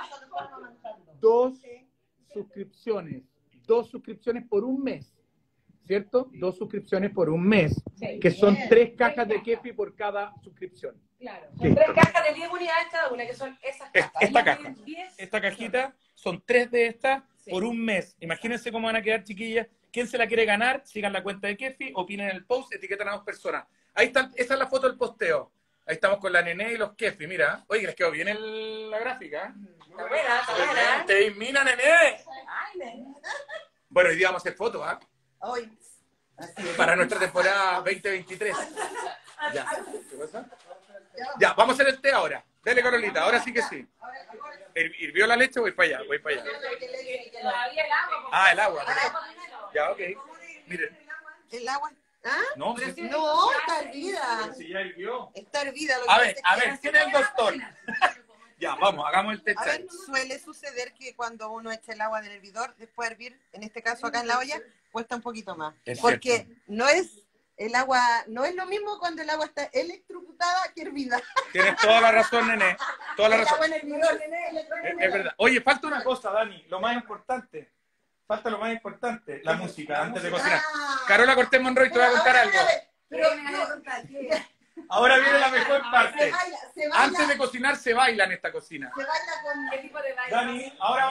2 suscripciones. 2 suscripciones por un mes. ¿Cierto? 2 suscripciones por un mes. Sí. Que son 3 cajas de Kefi por cada suscripción. Claro. Sí. Son 3 cajas de 10 unidades cada una, que son esas cajas. Esta Ahí caja. vienen 10. Esta cajita son 3 de estas Sí. por un mes. Imagínense cómo van a quedar, chiquillas. ¿Quién se la quiere ganar? Sigan la cuenta de Kefi, opinen en el post, etiquetan a 2 personas. Ahí está, esa es la foto del posteo. Ahí estamos con la Nené y los Kefi, mira. Oye, les quedó bien la gráfica. Está buena, está buena. Te ilumina, Nené. Ay, nene. Bueno, hoy día vamos a hacer fotos, ¿ah? Hoy. Así es. Para nuestra temporada 2023. Ya. ¿Qué pasa? Ya, vamos a hacer el té ahora. Dale, Carolita, ahora sí que sí. ¿Hirvió la leche? Voy para allá, voy para allá. Todavía el agua. Ah, el agua. El agua primero. Ya, ok. Miren. El agua. ¿Ah? No, Pero sí, sí. No, está hervida. sí, ya hirvió. Está hervida. Lo que A pasa ver, es a que- ver, ¿quién es el doctor? Ya, vamos, hagamos el té A ver, chai. suele suceder que cuando uno echa el agua del hervidor, después de hervir, en este caso acá en la olla, cuesta un poquito más. Es Porque cierto. no es el agua, no es lo mismo cuando el agua está electrocutada que hervida. Tienes toda la razón, Nené. Toda la El razón. agua en hervidor. Es verdad. Oye, falta una cosa, Dani, lo más importante. Falta lo más importante, la música, antes de cocinar. Carola Cortés Monroy, te voy a contar algo. Pero ¿Qué me vas a contar? ¿Qué? Ahora viene la mejor se parte. baila, Antes de cocinar se baila en esta cocina. se baila con... ¿Qué tipo de baile? Dani, ahora...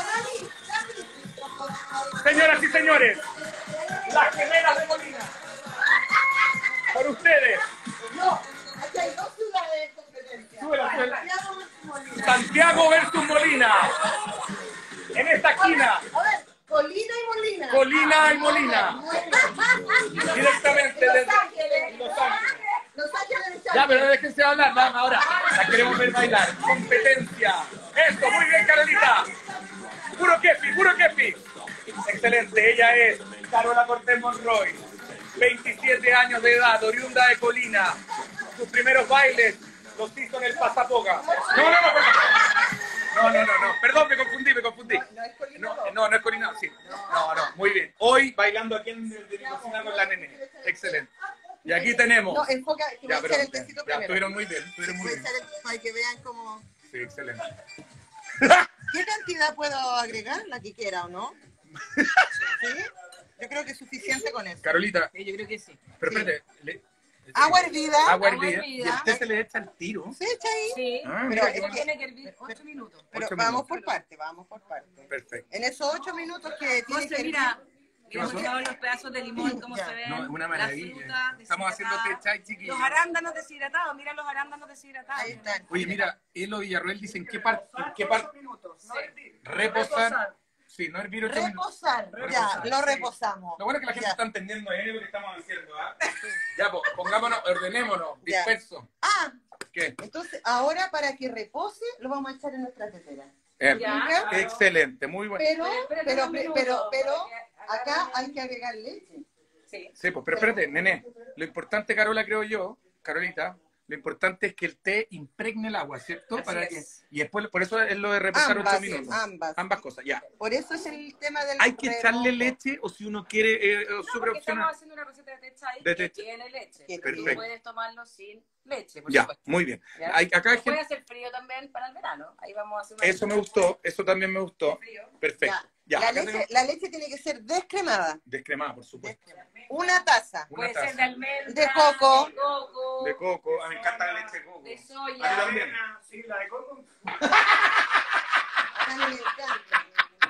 Señoras y señores, las gemelas de Molina. Por ustedes. No, aquí hay dos ciudades de competencia. Súbela, súbela. Santiago versus Molina. Santiago versus Molina. En esta esquina, A ver, Colina y Molina. Colina y Molina. Directamente desde Los Ángeles. Los Ángeles. Los Ángeles de Ya, pero déjense hablar, vamos ahora. La queremos ver bailar. Competencia. Esto, muy bien, Carolita. Puro kefi, puro kefi. Excelente, ella es Carola Cortés Monroy. 27 años de edad, oriunda de Colina. Sus primeros bailes los hizo en el Pasapoga. No. Perdón, me confundí. No es Colina. No es Colina, sí. No, muy bien. Hoy bailando aquí en de mi cocina con la Nene. Excelente. Y aquí tenemos. No, enfoca, que voy Ya, a pero echar el tecito ya, primero. estuvieron muy bien, estuvieron muy Voy a bien. echar para que vean cómo... Sí, excelente. ¿Qué cantidad puedo agregar? La que quiera, ¿o no? ¿Sí? Yo creo que es suficiente con eso. Carolita, Yo creo que sí. pero Sí. espérate. Agua hervida. Agua Agua hervida. hervida. ¿Y el té se le echa al tiro? Se echa ahí. Sí. Ah, Pero mira, es qué bueno. Tiene que hervir 8 minutos. Pero 8 vamos minutos. por parte, vamos por parte. Perfecto. En esos 8 minutos que tiene José, que mira, ¿Qué hemos pasó? echado los pedazos de limón, cómo Ya. se ven. No, es una las maravilla. frutas Estamos haciendo té deshidratadas. chai, chiquillos. Los arándanos deshidratados, mira los arándanos deshidratados. Ahí están. Oye, mira, Elo Villarroel dice en qué parte. Reposar. Sí, no hervir 8 minutos. Reposar. Ya, Reposar, lo sí. reposamos. Lo bueno es que la gente Ya. está entendiendo lo que estamos haciendo, ¿ah? Ya, pues, pongámonos, ordenémonos, Ya. dispersos. Ah, ¿Qué? entonces ahora para que repose lo vamos a echar en nuestra tetera. Ya. Excelente, muy bueno. Pero acá hay que agregar leche. Sí. Sí, pues, pero espérate, nene. Lo importante, Carola, creo yo, Carolita, lo importante es que el té impregne el agua, ¿cierto? Así Para que, es. y después, por eso es lo de reposar 8 minutos. Ambas. Cosas, ya. Por eso es el tema del ¿Hay que echarle remojo. leche o si uno quiere, No, súper porque opcional? estamos haciendo una receta de té chai De que té chai. tiene leche. Que Perfecto. Y puedes tomarlo sin leche, por Ya, supuesto. muy bien. ¿Ya? Acá hay Puede gente, hacer frío también para el verano. Ahí vamos a hacer una eso me gustó, eso también me gustó. frío. Perfecto. Ya, La, acá leche, tenemos la leche tiene que ser descremada. descremada, por supuesto. Una taza. Una Puede taza ser de almendra, De coco. de coco, de coco. A mí me encanta la leche de coco. de A mí soya. también. Sí, la de coco. A mí me encanta.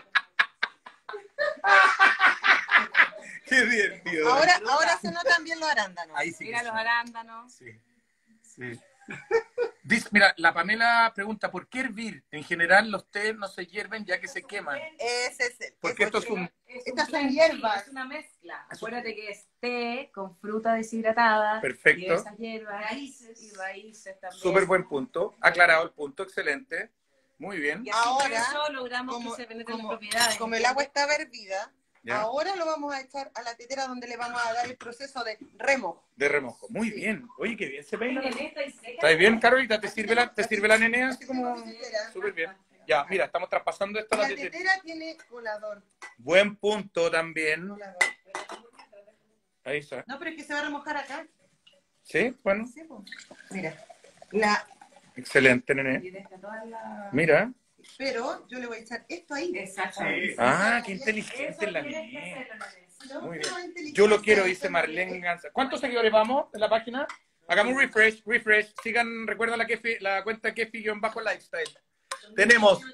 Qué divertido. Ahora se notan bien los arándanos. Ahí sí. Mira que los sí. arándanos. Sí, sí. Dice, mira, la Pamela pregunta, ¿por qué hervir? En general los tés no se hierven ya que se queman. Ese es el. Porque esto es un... Estas son blend, hierbas. Es una mezcla. Acuérdate que es té con fruta deshidratada. Perfecto. Diversas hierbas. Raíces. Y raíces también. Súper buen punto. Aclarado el punto, excelente. Muy bien. Y así Ahora, con eso logramos como- que se penetren las como- propiedades. Como el agua estaba hervida, Ya. ahora lo vamos a echar a la tetera donde le vamos a dar el proceso de remojo. De remojo. Muy bien. Oye, qué bien se peina. Miren, esta y seca. ¿Estás bien, Carolita? ¿Te sirve la nene así como...? Tetera. Súper bien. Ya, mira, estamos traspasando esto a la La tetera. tetera tiene colador. Buen punto también. colador. Ahí está. No, pero es que se va a remojar acá. ¿Sí? Bueno, Sí, pues. Mira, la, excelente, nene. Y deja toda la... Mira. pero yo le voy a echar esto ahí. Exactamente. Ah, qué inteligente Eso la tienes que nene. hacerlo, Nancy. No, Muy pero bien. inteligencia, Yo lo quiero, dice esto Marlene Ganza. ¿Cuántos seguidores vamos en la página? Hagamos un refresh. Sigan, recuerda la cuenta Kefi-Lifestyle. Tenemos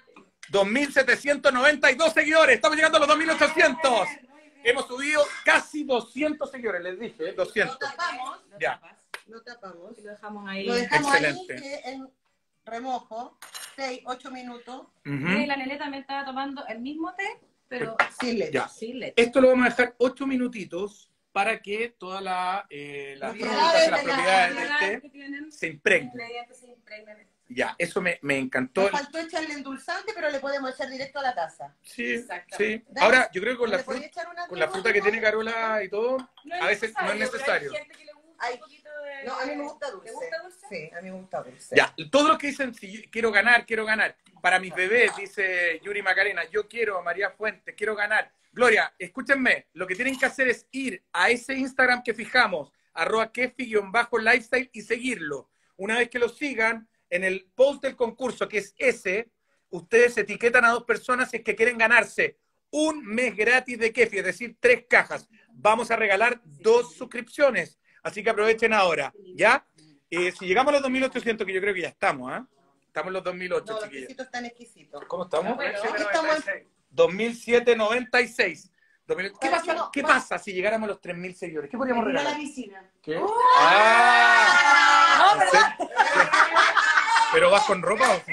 2.792 seguidores. Estamos llegando a los 2.800. Hemos subido casi 200 seguidores, les dije, Lo 200. tapamos, Ya. lo tapamos. Y lo dejamos ahí. Lo dejamos Excelente. ahí en remojo, 6, 8 minutos, Mira, y la Nene también estaba tomando el mismo té, pero sin leche. Ya. sin leche. Esto lo vamos a dejar 8 minutitos para que toda las frutas, las propiedades del té que tienen, se impregnen. ingredientes se impregnen. Ya, eso me encantó. Nos faltó echarle endulzante, pero le podemos echar directo a la taza. Sí, Exactamente. sí. Ahora, yo creo que con ¿Le la podéis fruta, echar una con la fruta que tiene Carola y todo, a veces no es necesario. Pero hay gente que le gusta Ay, un poquito de... No, a mí me gusta dulce. ¿Te gusta dulce? Sí, a mí me gusta dulce. Ya, todos los que dicen, si quiero ganar, quiero ganar. Para mis bebés, dice Yuri Macarena, yo quiero, María Fuentes, quiero ganar. Gloria, escúchenme, lo que tienen que hacer es ir a ese Instagram que fijamos, @kefi_lifestyle y seguirlo. Una vez que lo sigan, en el post del concurso, que es ese, ustedes etiquetan a 2 personas si es que quieren ganarse un mes gratis de Kefi, es decir, 3 cajas. Vamos a regalar 2 suscripciones, así que aprovechen ahora, ¿ya? Si llegamos a los 2.800, que yo creo que ya estamos, ¿ah? Estamos en los 2.008, No, los chiquillos. quesitos están exquisitos. ¿Cómo estamos? Bueno, estamos 2.796. ¿Qué pasa, no, qué pasa si llegáramos a los 3.000 seguidores? ¿Qué podríamos Ir a la regalar? piscina. ¿Qué? ¡Ah! ¿Sí? ¿Pero vas con ropa o sí?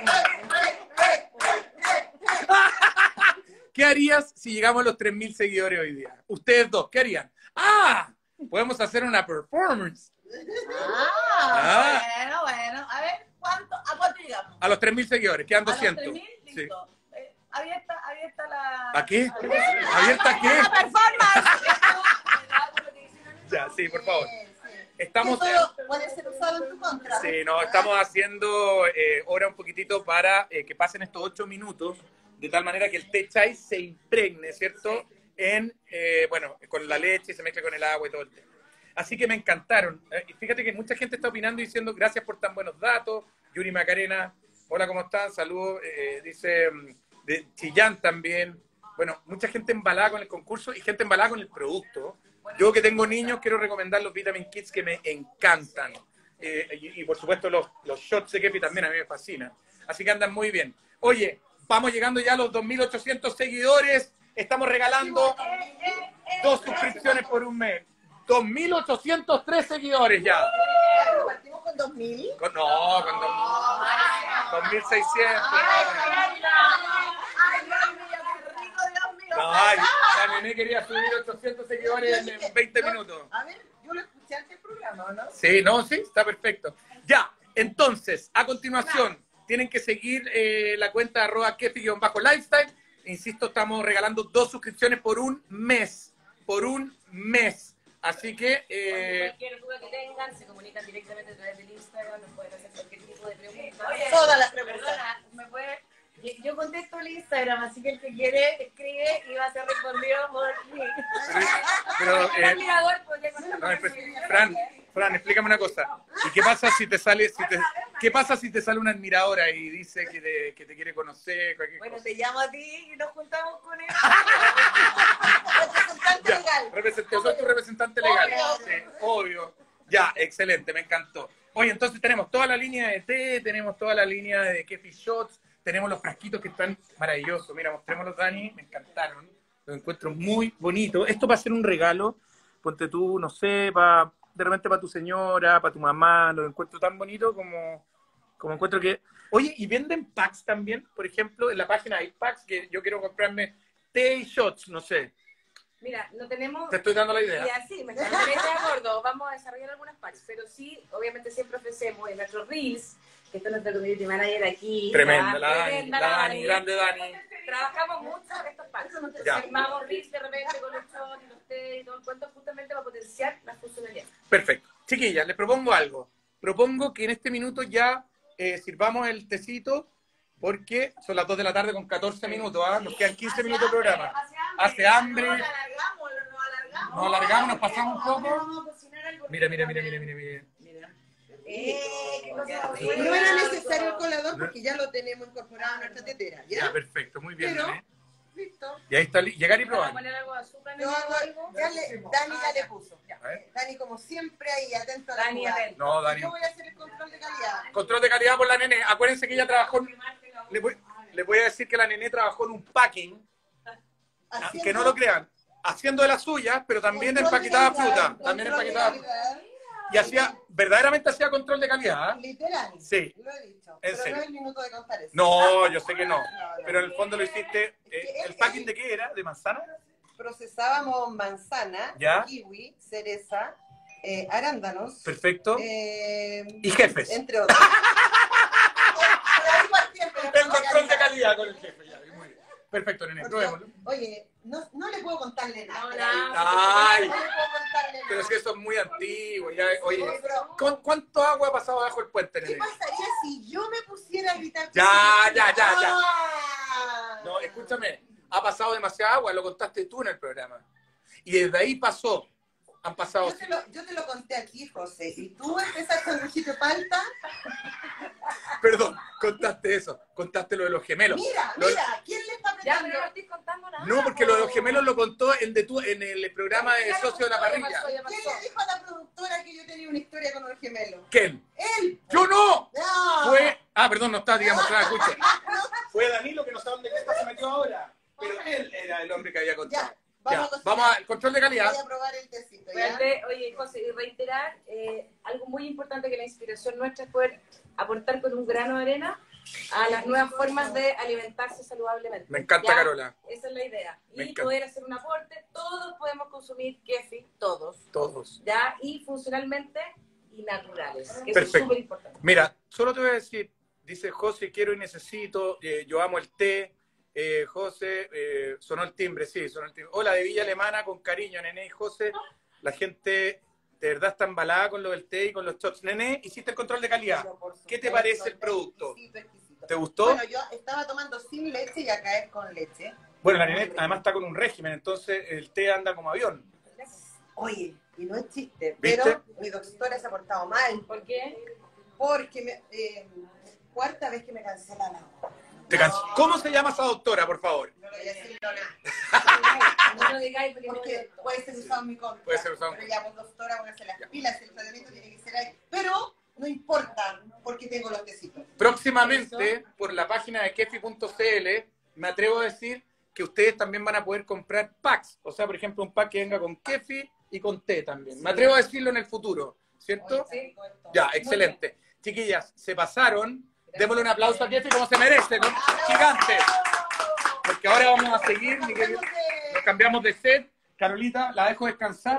¿Qué harías si llegamos a los 3.000 seguidores hoy día? Ustedes dos, ¿qué harían? ¡Ah! Podemos hacer una performance. Ah. Bueno. A ver, ¿a cuánto llegamos? A los 3.000 seguidores, quedan A los 200. 3.000, Sí. listo. Abierta la... ¿A qué? ¿Abierta qué? ¡La performance! Ya, sí, por favor. Que Estamos... todo puede ser usado en tu contra. Sí, no, estamos haciendo hora un poquitito para que pasen estos 8 minutos, de tal manera que el té chai se impregne, ¿cierto? En, bueno, con la leche, se mezcla con el agua y todo el té. Así que me encantaron. Y fíjate que mucha gente está opinando y diciendo gracias por tan buenos datos. Yuri Macarena, hola, ¿cómo están? Saludos. Dice de Chillán también. Bueno, mucha gente embalada con el concurso y gente embalada con el producto. Yo que tengo niños quiero recomendar los Vitamin Kids que me encantan. Y por supuesto los shots de Kefi también a mí me fascinan. Así que andan muy bien. Oye, vamos llegando ya a los 2.800 seguidores. Estamos regalando 2 suscripciones por un mes. 2.803 seguidores ya. Partimos con 2000. No, con 2.600. ¡Ay, Dios mío, qué rico, Dios mío! No, ay, la Nene quería subir 800 seguidores en 20 minutos. A ver, yo lo escuché antes del programa, ¿no? Sí, no, sí, está perfecto. Ya, entonces, a continuación, tienen que seguir la cuenta @kefi_lifestyle. Insisto, estamos regalando 2 suscripciones por un mes. Por un mes. Así que... Cualquier duda que tengan, se comunican directamente a través del Instagram, nos pueden hacer cualquier tipo de pregunta. Todas las preguntas. Perdona, yo contesto el Instagram, así que el que quiere escribe y va a ser respondido por mí. pero, El admirador podría no, contestar. Fran, explícame una cosa. ¿Y qué pasa si te sale, qué pasa si te sale una admiradora y dice que te quiere conocer? Cualquier Bueno, cosa? te llamo a ti y nos juntamos con él. Representante Ya, legal. soy tu representante legal. Obvio. Sí, obvio. Ya, excelente, me encantó. Oye, entonces tenemos toda la línea de té, tenemos toda la línea de Kefi Shots, tenemos los frasquitos que están maravillosos. Mira, mostrémoslos, Dani, me encantaron. Los encuentro muy bonitos. Esto va a ser un regalo, ponte tú, no sé, de repente para tu señora, para tu mamá, los encuentro tan bonitos como encuentro que... Oye, ¿y venden packs también? Por ejemplo, en la página hay packs que yo quiero comprarme té y shots, no sé. Mira, no tenemos... Te estoy dando la idea. Y así, me estoy de acuerdo, vamos a desarrollar algunas packs, pero sí, obviamente siempre ofrecemos en nuestros Reels, que está nuestra community manager aquí. Tremenda, la Dani, tremenda la Dani, grande Dani. Trabajamos mucho estos packs. Ya. Armamos Reels de repente con los shots y los té y todo el cuento justamente para potenciar las funcionalidades. Perfecto. Chiquillas, les propongo algo. Propongo que en este minuto ya sirvamos el tecito, porque son las 2 de la tarde con 14 minutos, ¿ah? Nos quedan 15 minutos de programa. Hace hambre. Nos alargamos. Nos alargamos, nos pasamos un poco. Vamos a cocinar algo. Mira. Qué cosa No era necesario el colador porque ya lo tenemos incorporado en nuestra tetera. Ya, ¿Ya? perfecto, muy bien. Pero- Dani. Listo. Y ahí está, llegar y Vamos a probar. poner algo de azúcar en Yo el hago, algo. Dani ya le puso. A ver. Dani, como siempre, ahí atento a la Dani, jugada. a ver. No, Dani. Yo voy a hacer el control de calidad. Control de calidad por la Nene. Acuérdense que ella trabajó... les voy a decir que la Nené trabajó en un packing, Haciendo que no lo crean, haciendo de las suyas, pero también control de empaquetaba calidad, fruta. control También de empaquetaba calidad. y verdaderamente hacía control de calidad. Literal. Sí. Lo he dicho. En Pero serio. no es el minuto de contar eso. No, yo sé que no. No. Pero en el fondo lo hiciste. que ¿El packing de qué era? ¿De manzana? Procesábamos manzana, ¿Ya? kiwi, cereza, arándanos. Perfecto. Y Y jefes. entre otros. El control de calidad con el jefe. Ya, muy bien. Perfecto, Nené, probémoslo. Oye, no le puedo contarle nada. Ay. No le puedo contarle nada. Pero es que eso es muy antiguo. Ya, oye, Pero, ¿cuánto agua ha pasado bajo el puente, ¿qué Nené? pasaría si yo me pusiera a gritar? Ya. Ah. No, escúchame. Ha pasado demasiada agua, lo contaste tú en el programa. Y desde ahí han pasado... Yo te lo conté aquí, José. Y tú empezaste con un sitio palta. Perdón, contaste eso. Contaste lo de los gemelos. Mira, ¿quién le está Ya, apretando? pero no estoy contando nada. No, porque lo de los gemelos lo contó en el programa de Socio de la Parrilla. ¿Quién le dijo a la productora que yo tenía una historia con el gemelo? ¿Quién? ¡Él! ¡Yo no! ¡No! Perdón, no está, digamos, claro, escuche. Fue Danilo, que no sabe dónde se metió ahora. Pero él era el hombre que había contado. Ya, vamos a cocinar. Vamos al control de calidad. Voy a probar el tecito, ¿ya? Realmente, oye, José, y reiterar algo muy importante, que la inspiración nuestra es poder aportar con un grano de arena a las nuevas formas de alimentarse saludablemente. Me encanta, ¿Ya? Carola. Esa es la idea. Me Y encanta. poder hacer un aporte. Todos podemos consumir kefir, todos. Todos. ¿Ya? Y funcionalmente y naturales. Que eso Perfecto. es súper importante. Mira, solo te voy a decir, dice José, quiero y necesito, yo amo el té. José, sonó el timbre, sí, sonó el timbre. Hola, de Villa Alemana, con cariño, Nené y José. La gente de verdad está embalada con lo del té y con los shots. Nené, hiciste el control de calidad. Pero, por ¿Qué te supuesto, parece el producto? Exquisito. ¿Te gustó? Bueno, yo estaba tomando sin leche y acá es con leche. Bueno, la Nené además está con un régimen, entonces el té anda como avión. Oye, y no es chiste, ¿Viste? pero mi doctora se ha portado mal ¿Por qué? porque cuarta vez que me cancela la hora. ¿Cómo se llama esa doctora, por favor? No le voy a decir nada. No lo digáis porque Porque puede ser usado en mi contra. Puede ser usado en Pero ya, pues, doctora, póngase las pilas, el tratamiento tiene que ser ahí. Pero no importa, porque tengo los tecitos. Próximamente, por la página de kefi.cl, me atrevo a decir que ustedes también van a poder comprar packs. O sea, por ejemplo, un pack que venga con kefi y con té también. Me atrevo a decirlo en el futuro, ¿cierto? Oye, Ya, excelente. Chiquillas, se pasaron. Démosle un aplauso a Kefi como se merece, ¿no? Gigante. Porque ahora vamos a seguir, nos cambiamos de set. Carolita, la dejo descansar.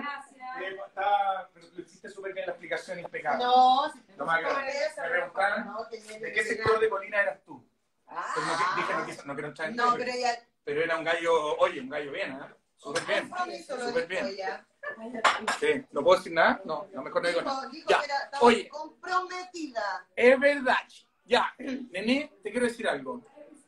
Pero lo hiciste súper bien, la explicación impecable. No, si No me agrada. Me preguntaban, ¿de qué sector de Colina eras tú? Pues dije, no quiero entrar en No, tema, pero ya. pero era un gallo, oye, un gallo bien, ¿eh? Súper bien. Súper bien. Sí. ¿No puedo decir nada? No, mejor no digo nada. Dijo Ya, que estaba oye, comprometida. es verdad. Ya, Nené, te quiero decir algo.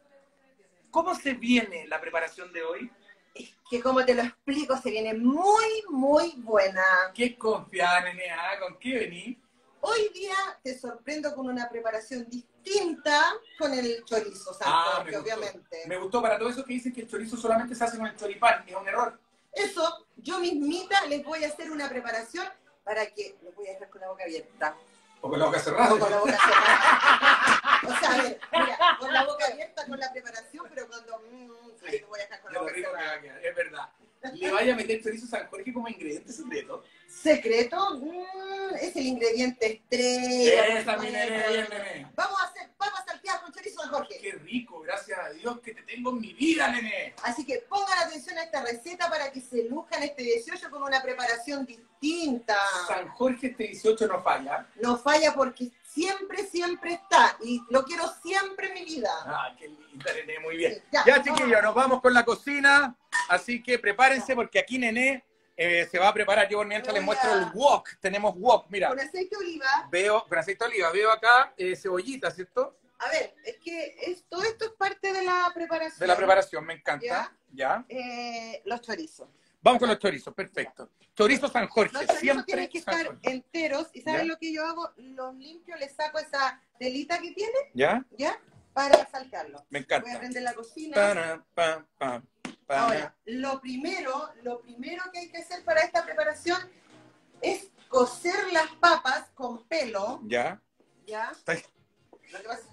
¿Cómo se viene la preparación de hoy? Es que como te lo explico, se viene muy, muy buena. ¿Qué confiada, Nené? ¿Ah? ¿Con qué venís? Hoy día te sorprendo con una preparación distinta con el chorizo, Santo, que obviamente. Me gustó para todos esos que dicen que el chorizo solamente se hace con el choripán. Es un error. Eso, yo mismita les voy a hacer una preparación para que los voy a dejar con la boca abierta. O con la boca cerrada. O con la boca cerrada. O sea, a ver, mira, con la boca abierta con la preparación, pero cuando ahí los voy a dejar con la Lo boca rico que va cerrada. a quedar, es verdad. ¿Le vaya a meter chorizo San Jorge como ingrediente secreto? ¿Secreto? Es el ingrediente estrella. Esa, mi Nené, bien, Nené. Vamos a hacer papas salteadas con chorizo San Jorge. Qué rico, gracias a Dios que te tengo en mi vida, Nené. Así que pongan atención a esta receta para que se luzcan este 18 con una preparación distinta. San Jorge este 18 no falla. No falla porque siempre, siempre está. Y lo quiero siempre en mi vida. Ah, qué linda, Nené, muy bien. Sí, Ya, chiquillos, nos vamos con la cocina. Así que prepárense porque aquí Nené se va a preparar. Yo mientras les muestro el wok. Tenemos wok, mira. Con aceite de oliva. Veo, con aceite de oliva, veo acá cebollita, ¿cierto? A ver, es que todo esto es parte de la preparación. De la preparación, me encanta. Ya. Los chorizos. Vamos con los chorizos, perfecto. Chorizo San Jorge, Los chorizos siempre tienen que San estar Jorge. enteros. ¿Y sabes ¿Ya? lo que yo hago? Los limpio, les saco esa telita que tiene, ¿Ya? ¿ya? Para saltearlos. Me Voy a encanta. prender la cocina. Para, pa, pa, pa. Ahora, lo primero que hay que hacer para esta preparación es cocer las papas con pelo, ¿Ya? ¿ya? Está- Lo que pasa es que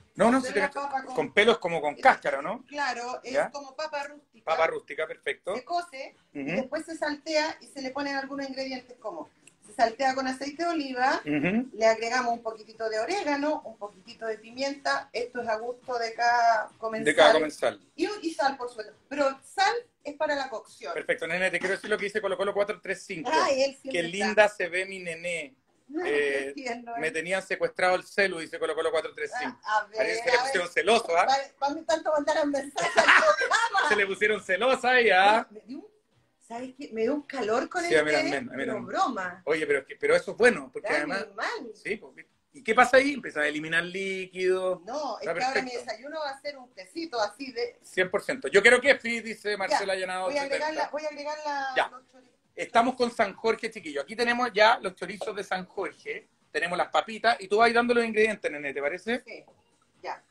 No, Hacer la papa con pelos como con cáscara, ¿no? Claro, es ¿Ya? como papa rústica. Papa rústica, perfecto. Se cose y Ujú. después se saltea y se le ponen algunos ingredientes como se saltea con aceite de oliva, Ujú. le agregamos un poquitito de orégano, un poquitito de pimienta, esto es a gusto de cada comensal. De cada comensal. Y sal, por supuesto. Pero sal es para la cocción. Perfecto, nene, te quiero decir lo que dice Colo Colo 435. Ay, él siempre Qué está. linda se ve mi nené. Qué tierno, Me tenían secuestrado el celu, dice Colo Colo 435. A ver, Parece que le pusieron celoso, ¿ah? para mí tanto mandar un mensaje al programa. Se le pusieron celosa y ¿ah? ¿Sabes qué? Me dio un calor con Sí, el a mí té, también, a mí pero también. broma. Oye, pero eso es bueno, porque Está además... muy mal. Sí, pues, ¿y qué pasa ahí? Empiezan a eliminar líquidos. No, es Está que ahora mi perfecto. desayuno va a ser un tecito así de... 100%. Yo quiero que Fi, dice Marcela Ya, Llanado. voy a agregar Ya. los chorizos. Estamos con San Jorge, chiquillos. Aquí tenemos ya los chorizos de San Jorge. Tenemos las papitas y tú vas dando los ingredientes, nene, ¿te parece? Sí, ya.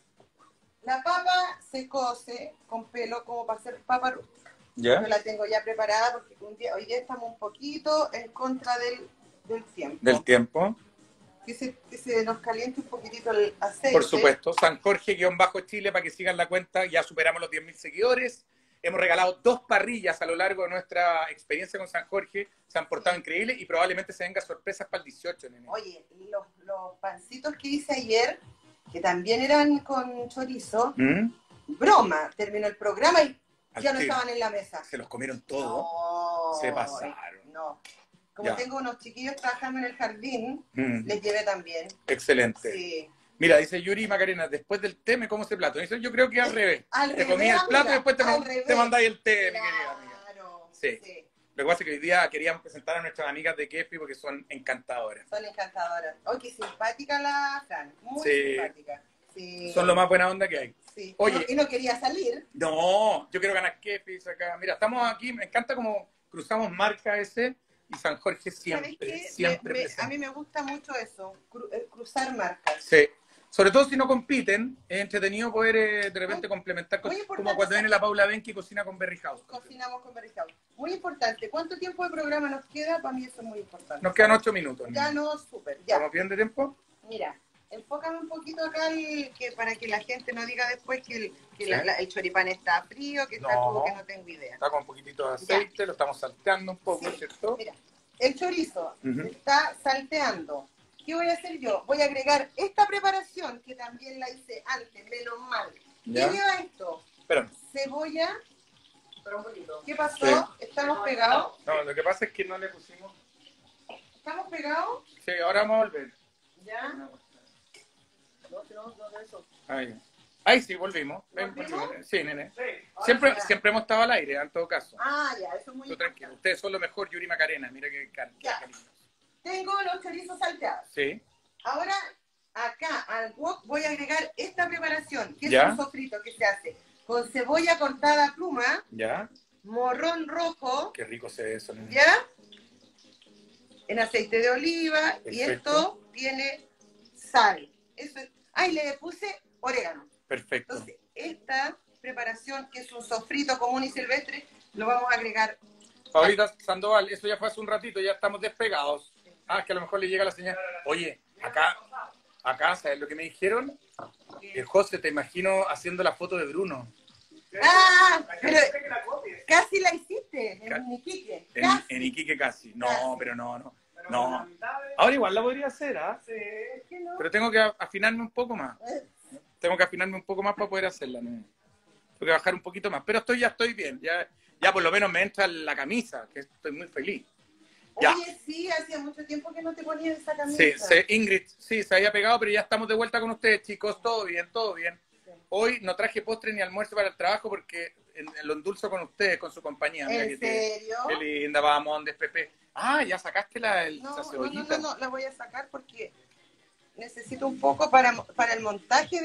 La papa se cose con pelo como para hacer papa rústica. Yo la tengo ya preparada porque hoy día estamos un poquito en contra del tiempo. Del tiempo. Que se nos caliente un poquitito el aceite. Por supuesto. San Jorge-Chile para que sigan la cuenta. Ya superamos los 10.000 seguidores. Hemos regalado 2 parrillas a lo largo de nuestra experiencia con San Jorge. Se han portado increíbles y probablemente se vengan sorpresas para el 18, nene. Oye, los pancitos que hice ayer, que también eran con chorizo, broma, terminó el programa y ya no estaban en la mesa. Se los comieron todos. No, Se pasaron. No. Como Ya. tengo unos chiquillos trabajando en el jardín, Mm. les llevé también. Excelente. Sí. Mira, dice Yuri Macarena, después del té me como ese plato. Dice, yo creo que al revés. Al Te revés, comías el plato y amiga, después al revés. te mandáis el té, mi querida amiga. Claro. Sí. Lo que pasa es que hoy día queríamos presentar a nuestras amigas de Kefi porque son encantadoras. Son encantadoras. Oh, qué simpática la Fran. Muy Sí. simpática. Sí. Son lo más buena onda que hay. Sí. Oye. Y no quería salir. No, yo quiero ganar Kefi acá. Mira, estamos aquí, me encanta como cruzamos marca ese y San Jorge ¿Sabes qué? siempre A presente. mí me gusta mucho eso, cruzar marcas. Sí. Sobre todo si no compiten, es entretenido poder de repente complementar, muy importante, como cuando viene la Paula Benki y cocina con Berry House. Cocinamos con Berry House. Muy importante. ¿Cuánto tiempo de programa nos queda? Para mí eso es muy importante. Nos quedan 8 minutos. Ya ¿No? no, súper. Ya. ¿Estamos bien de tiempo? Mira, enfócame un poquito acá para que la gente no diga después que Sí. el choripán está frío, que está No. crudo, que no tengo idea. Está con un poquitito de aceite, lo estamos salteando un poco, Sí. ¿cierto? Mira, el chorizo Ujú. está salteando. ¿Qué voy a hacer yo? Voy a agregar esta preparación que también la hice antes, menos mal. Ya. ¿Qué lleva esto? Espérame. Cebolla. Pero un poquito. ¿Qué pasó? Sí. ¿Estamos pegados? No, lo que pasa es que no le pusimos... ¿Estamos pegados? Sí, ahora vamos a volver. ¿Ya? No, no, eso. Ahí sí, volvimos. ¿Volvimos? Sí, nene. Ahora será. Siempre hemos estado al aire, en todo caso. Ah, ya, eso es muy Tú tranquilo. importante. Ustedes son lo mejor, Yuri Macarena. Mira qué Ya. cariñoso. Tengo los chorizos salteados. Sí. Ahora, acá al wok voy a agregar esta preparación, que es Ya. un sofrito que se hace con cebolla cortada a pluma, ¿Ya? morrón rojo, Qué rico se ve eso, nene. ¿ya? En aceite de oliva, y Perfecto. esto tiene sal. Eso es. Ay, le puse orégano. Perfecto. Entonces, esta preparación, que es un sofrito común y silvestre, lo vamos a agregar. Paulita Sandoval, eso ya fue hace un ratito, ya estamos despegados. Ah, es que a lo mejor le llega la señal. Oye, acá, ¿sabes lo que me dijeron? José, te imagino haciendo la foto de Bruno. ¡Ah! Pero casi la hiciste en Iquique. En Iquique casi. No, Casi. pero no. Ahora igual la podría hacer, ¿ah? ¿Qué no? Pero tengo que afinarme un poco más. Tengo que afinarme un poco más para poder hacerla, ¿no? Tengo que bajar un poquito más. Pero ya estoy bien. Ya por lo menos me entra la camisa, que estoy muy feliz. Ya. Oye, sí, hacía mucho tiempo que no te ponías esa camisa. Sí, Ingrid, sí, se había pegado, pero ya estamos de vuelta con ustedes, chicos. Todo bien, todo bien. Hoy no traje postre ni almuerzo para el trabajo porque lo endulzo con ustedes, con su compañía. Mira ¿En que serio? qué linda, vamos, ¿dónde es Pepe? Ah, ya sacaste la cebollita. No, la voy a sacar porque necesito un poco para el montaje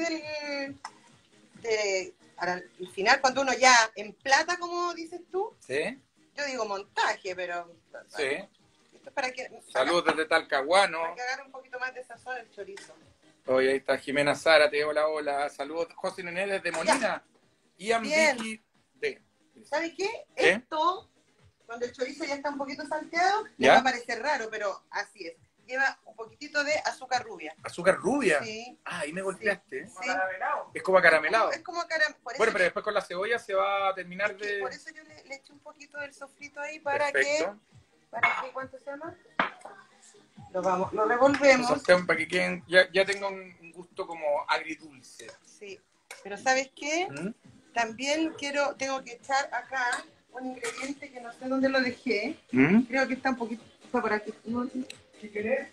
al final, cuando uno ya emplata, como dices tú, Sí, yo digo montaje, pero sí. esto es para que Saludos desde Talcahuano. para que agarre un poquito más de sazón el chorizo. Hoy ahí está Jimena Zárate, hola. Saludos, José Nené desde Molina. Ian Bien. Vicky D. ¿Sabes qué? ¿Qué? Esto, cuando el chorizo ya está un poquito salteado, le ¿Ya? va a parecer raro, pero así es. lleva un poquitito de azúcar rubia. ¿Azúcar rubia? Sí. Ah, ahí me golpeaste. Sí. Es como acaramelado. Es como Bueno, pero después con la cebolla se va a terminar de... Por eso yo le eché un poquito del sofrito ahí para Perfecto. que, ¿cuánto se llama? Lo revolvemos. Para que queden, ya tenga un gusto como agridulce. Sí, pero ¿sabes qué? ¿Mm? También tengo que echar acá un ingrediente que no sé dónde lo dejé. ¿Mm? Creo que está un poquito por aquí. ¿Qué querés?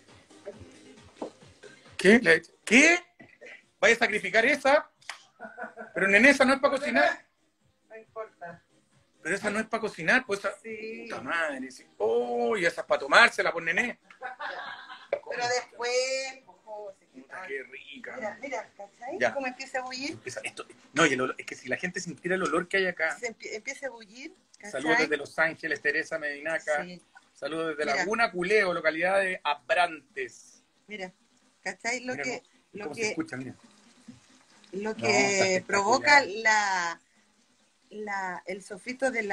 ¿Qué? ¿Vaya a sacrificar esa? Pero nene, esa no es para cocinar. No importa. Pero esa no es para cocinar, pues esa... Sí. Puta madre, sí. Oh, y esa es para tomársela, por nené. Pero después, Puta, qué rica. mira, ¿cachai? Ya. ¿Cómo empieza a bullir? No, y el olor, es que si la gente sintiera el olor que hay acá. Empieza a bullir, ¿cachai? Saludos desde Los Ángeles, Teresa Medinaca. Sí. Saludos desde Mira. Laguna Culeo, localidad de Abrantes. Mira, ¿cachai? Mira cómo se escucha, mira. Lo está que provoca espectacular. el sofrito del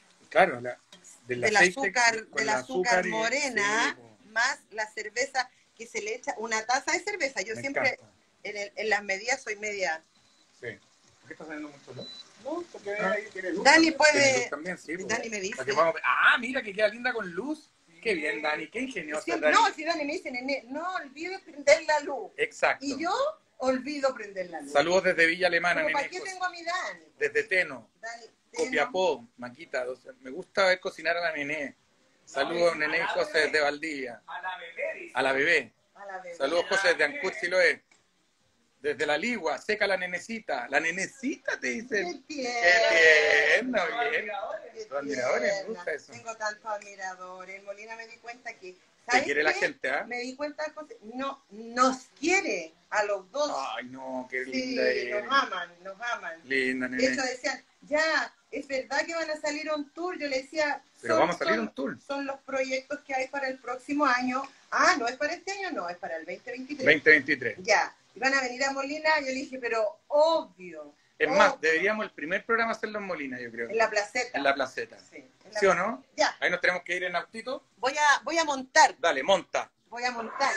aceite azúcar y- morena, sí, po. más la cerveza que se le echa, una taza de cerveza. Yo Me siempre encanta. en las medidas soy media. Sí. ¿Por qué está saliendo mucho luz? No, porque ahí tiene luz. Dani Tiene puede. luz también, sí, po. Dani me dice. Para que podamos ver. Ah, mira que queda linda con luz. Qué bien, Dani, qué ingeniosa. Siempre, Dani. no, si Dani me dice, nene, no olvides prender la luz. Exacto. Y yo olvido prender la luz. Saludos desde Villa Alemana, Pero ¿para nene. qué tengo a mi Dani? Desde Teno, Dani, Teno. Copiapó, Maquita. Me gusta ver cocinar a la nené. Saludos, nené y José desde Valdivia. A la bebé, dice. A la bebé. A la bebé. Saludos, José, desde Ancud, Siloé. Desde la Ligua, seca la nenecita. La nenecita, te dicen. Qué Qué tierna. bien. Qué Los admiradores, me tierna. gusta eso. Tengo tantos admiradores. En Molina me di cuenta que. Te ¿sabes quiere la qué? gente, ¿ah? Me di cuenta de cosas. No, nos quiere a los dos. Ay, no, qué sí, linda eres. nos aman, nos aman. Linda, De nene. hecho, decían, ya, es verdad que van a salir a un tour. Yo le decía, Pero vamos a salir a un tour. Son los proyectos que hay para el próximo año. Ah, no es para este año, no, es para el 2023. 2023. Ya, y van a venir a Molina. Yo le dije, pero obvio. Es más, obvio. deberíamos el primer programa hacerlo en Molina, yo creo. En la placeta. En la placeta. Sí, en la ¿Sí o no? Ya, Ahí nos tenemos que ir en autito. voy a montar. Dale, monta. Voy a montar.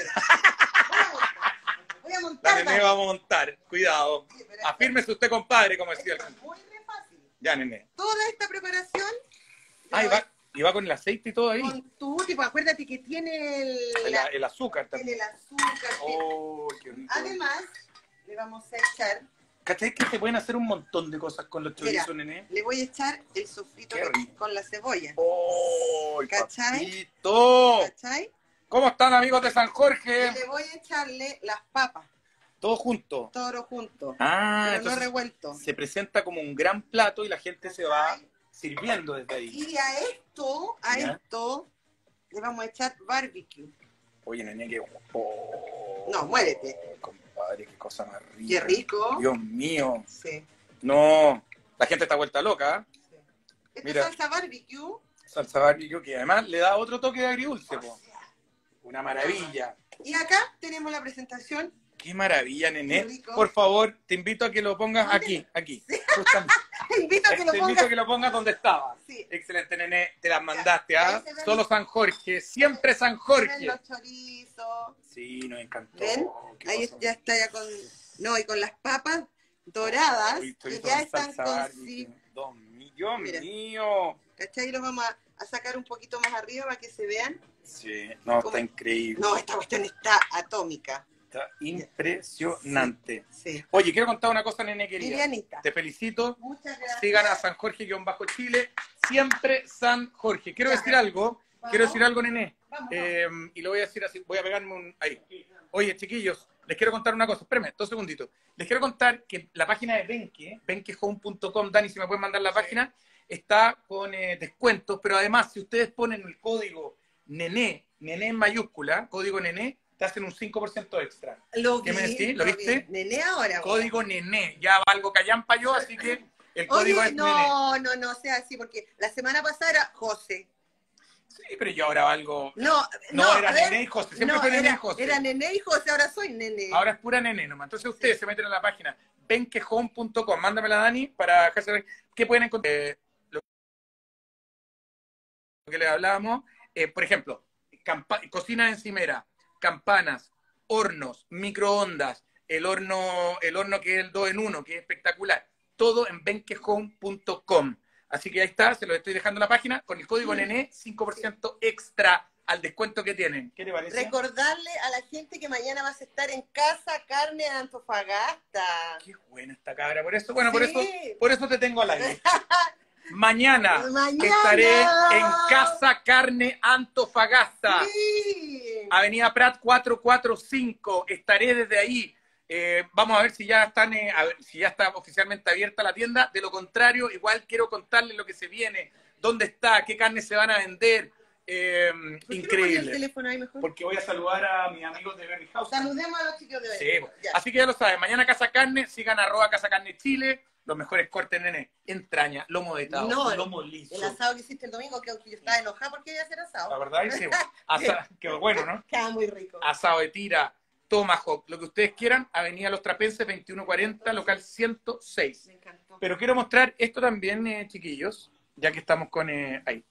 Voy a La montar. nené Dani. va a montar. Cuidado. Sí, pero Afírmese usted, compadre, como decía el... esto es muy re fácil. Ya, nené. Toda esta preparación. Ah, y va con el aceite y todo ahí. Con tu tipo, acuérdate que tiene El azúcar tiene también. el azúcar. Oh, qué rico. Además, le vamos a echar, ¿Cachai que se pueden hacer un montón de cosas con los chorizos, Mira. nené? le voy a echar el sofrito Qué rico. con la cebolla. ¡Oh, ¿Cachai? papito! ¿Cachai? ¿Cómo están, amigos de San Y Jorge? le voy a echarle las papas, Todos juntos. todo junto, Ah, pero no entonces revuelto. se presenta como un gran plato y la gente se va sirviendo desde ahí. Y a Ya. esto, le vamos a echar barbecue. Oye, nené, qué... Oh, No, muérete. compadre, qué cosa más rica. Qué rico. Dios mío. Sí. No, la gente está vuelta loca. ¿Eh? sí. Esta Mira. salsa barbecue, Salsa barbecue que además le da otro toque de agridulce, po. Una maravilla. y acá tenemos la presentación. Qué maravilla, nené. Qué rico. Por favor, te invito a que lo pongas ¿Dónde? aquí. Justamente. Te invito a que lo Te invito pongas. a que lo pongas donde estaba. Sí. Excelente, nené. Te las mandaste, ¿ah? Ahí se ven- Solo San Jorge. Siempre San Ven Jorge. los chorizos. Sí, nos encantó. ¿Ven? Qué Ahí cosa. ya está ya con. No, y con las papas doradas, Uy, que chorizo ya con están salsa con barbecue. sí. Dios Mira. mío. ¿Cachai? Los vamos a sacar un poquito más arriba para que se vean. Sí, no, ¿Cómo? está increíble. No, esta cuestión está atómica. Está impresionante. Sí. Oye, quiero contar una cosa, nene querida. Lilianita, Te felicito. muchas gracias. Sigan a San Jorge-Chile. Siempre San Jorge. Quiero Ya. decir algo. Vamos. Quiero decir algo, nené. Vamos, Y lo voy a decir así. Voy a pegarme un... Ahí. Oye, chiquillos, les quiero contar una cosa. Espérenme, 2 segunditos. Les quiero contar que la página de Benke, benkehome.com, Dani, si me pueden mandar la página, está con descuentos, pero además, si ustedes ponen el código NENÉ en mayúscula, código NENÉ, te hacen un 5% extra. Lo ¿Qué me vi, decís? ¿Lo viste? vi. Nené ahora. güey. Código NENÉ. Ya valgo callampa yo, así que el código Oye, es NENÉ. no sea así, porque la semana pasada era José. Sí, pero yo ahora valgo... No, era a ver, Nené y José. Siempre fue Nené y José. Era Nené y José, ahora soy Nené. Ahora es pura Nené nomás. Entonces ustedes se meten en la página benkehome.com. Mándamela, Dani, para dejar saber qué pueden encontrar. Lo que les hablábamos. Por ejemplo, cocina encimera, campanas, hornos, microondas, el horno que es el 2 en 1, que es espectacular. Todo en benquehome.com. Así que ahí está, se lo estoy dejando en la página, con el código NENE, 5% extra al descuento que tienen. ¿Qué te parece? Recordarle a la gente que mañana vas a estar en Casa Carne de Antofagasta. Qué buena esta cabra, por eso, Sí. por eso te tengo al aire. Mañana Mañana. estaré en Casa Carne Antofagasta, Sí. Avenida Prat 445, estaré desde ahí. Vamos a ver si ya si ya está oficialmente abierta la tienda. De lo contrario, igual quiero contarles lo que se viene, dónde está, qué carnes se van a vender. ¿Por qué no pones Increíble. el teléfono ahí mejor? Porque voy a saludar a mis amigos de Berry House. Saludemos a los chicos de hoy. Sí, Ya. así que ya lo saben, mañana Casa Carne, sigan @Casa Carne Chile, los mejores cortes, nene, entraña, lomo de tao, No, lomo liso. El asado que hiciste el domingo, que yo estaba enojada porque iba a hacer La asado. verdad, sí, qué bueno, ¿no? Queda muy rico. Asado de tira, tomahawk, lo que ustedes quieran, Avenida Los Trapenses, 2140, local 106. Me encantó. Pero quiero mostrar esto también, chiquillos, ya que estamos con... ahí.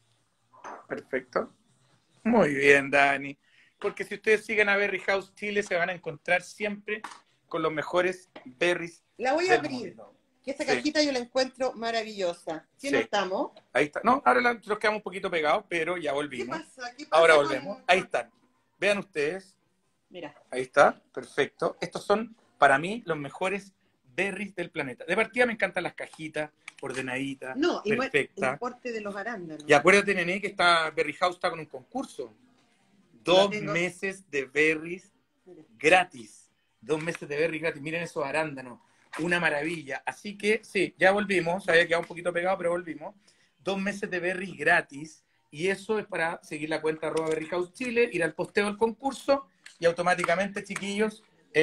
Perfecto. Muy bien, Dani. Porque si ustedes siguen a Berry House Chile, se van a encontrar siempre con los mejores berries. La voy a del abrir. mundo. Que esta Sí. cajita yo la encuentro maravillosa. ¿Sí no Sí. estamos? Ahí está. No, ahora nos quedamos un poquito pegados, pero ya ¿Qué volvimos. pasa? ¿Qué pasa Ahora con- volvemos. Ahí están. Vean ustedes. Mira. Ahí está. Perfecto. Estos son, para mí, los mejores berries del planeta. De partida me encantan las cajitas, ordenaditas, No, igual el perfectas. porte de los arándanos. Y acuérdate, Nene, que Berry House está con un concurso. Lo 2 tengo. meses de berries gratis. 2 meses de berries gratis. Miren esos arándanos. Una maravilla. Así que, sí, ya volvimos. Se había quedado un poquito pegado, pero volvimos. 2 meses de berries gratis. Y eso es para seguir la cuenta @Berry House Chile, ir al posteo del concurso y automáticamente, chiquillos,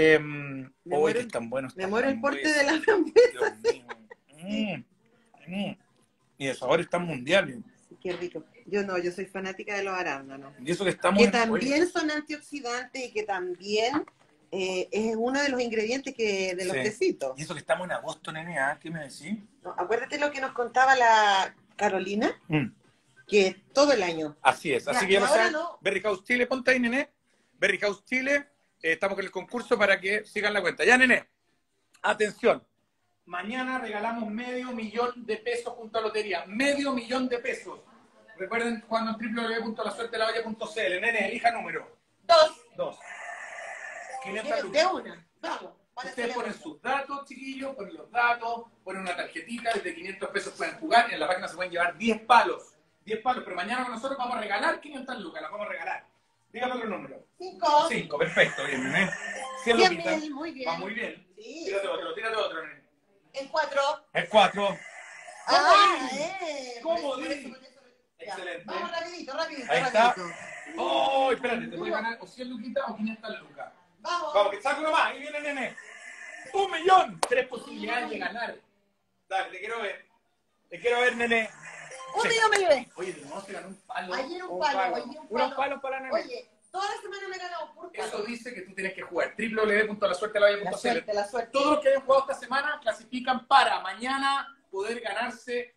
muero- están buenos. Me están muero el tan porte buenos. de la frambuesa. Dios mío. Y de sabor están mundiales. Qué rico. Yo soy fanática de los arándanos. Y eso que estamos Que en- también son antioxidantes y que también es uno de los ingredientes de los Sí. tecitos. Y eso que estamos en agosto, nene, ¿ah? ¿Qué me decís? No, acuérdate lo que nos contaba la Carolina, que todo el año. Así es. Así Ya, que ya y lo ahora saben. no. Berry House Chile, ponte ahí, nene. Berry House Chile. Estamos con el concurso para que sigan la cuenta. Ya, nene. Atención. Mañana regalamos $500,000 junto a Lotería. $500,000. Recuerden jugando en www.lasuertelavalla.cl. Nene, elija número. 2. 500 De lucas. una. Vamos. Para Ustedes hacer ponen la- sus datos, chiquillos, ponen los datos, ponen una tarjetita, desde $500 pueden jugar, en la página se pueden llevar 10 palos. 10 palos, pero mañana con nosotros vamos a regalar 500 lucas, las vamos a regalar. Dígame otro número. 5. 5, perfecto, bien, nene. 100 Bien, luquitas. bien, muy bien. Va muy bien. Sí. Tírate otro, nene. El 4. El 4. Ah, ¿Cómo por di? eso, por eso. Ya. Excelente. Vamos rapidito. Ahí está. Oh, espérate, te voy a ganar o 100 luquitas o 500 lucas. Vamos. Vamos, que saco uno más, ahí viene, nene. 1.000.000. 3 posibilidades de ganar. Dale, te quiero ver. Te quiero ver, nene. Un millón me llevé. Oye, tenemos que ganar un palo. Ayer un palo, hoy día un Unos palo. palos para la nene. Oye, toda la semana me he ganado por Eso palo. dice que tú tienes que jugar. www.lasuertelavalla.cl. La suerte, la suerte. Todos los que hayan jugado esta semana clasifican para mañana poder ganarse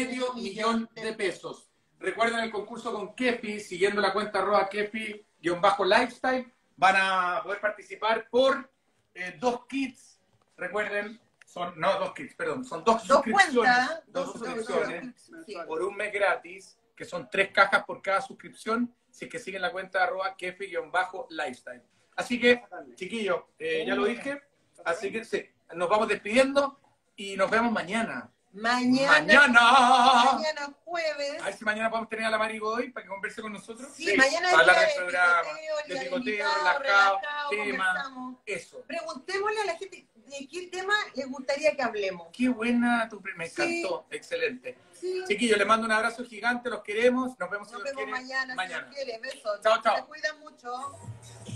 $500,000. Recuerden el concurso con Kefi, siguiendo la cuenta @Kefi_lifestyle. Van a poder participar por 2 kits. Recuerden, son 2 suscripciones. cuentas. Dos suscripciones. Sí. Por un mes gratis, que son 3 cajas por cada suscripción, si es que siguen la cuenta @Kefi_lifestyle. Así que, chiquillos, ya lo dije, así que sí, nos vamos despidiendo y nos vemos mañana. Mañana jueves. A ver si mañana podemos tener a la Mari Godoy para que converse con nosotros. Sí, mañana es para hablar día del de programa, picoteo, de día de picoteo, invitado, relajado, relajado, tema, conversamos. eso. Preguntémosle a la gente de qué tema les gustaría que hablemos. Qué buena me Sí. encantó, excelente. Sí. Chiquillos, les mando un abrazo gigante, los queremos, nos vemos si Nos Dios vemos quiere mañana, si Dios quiere. Besos. Chao, chao. Se cuidan mucho.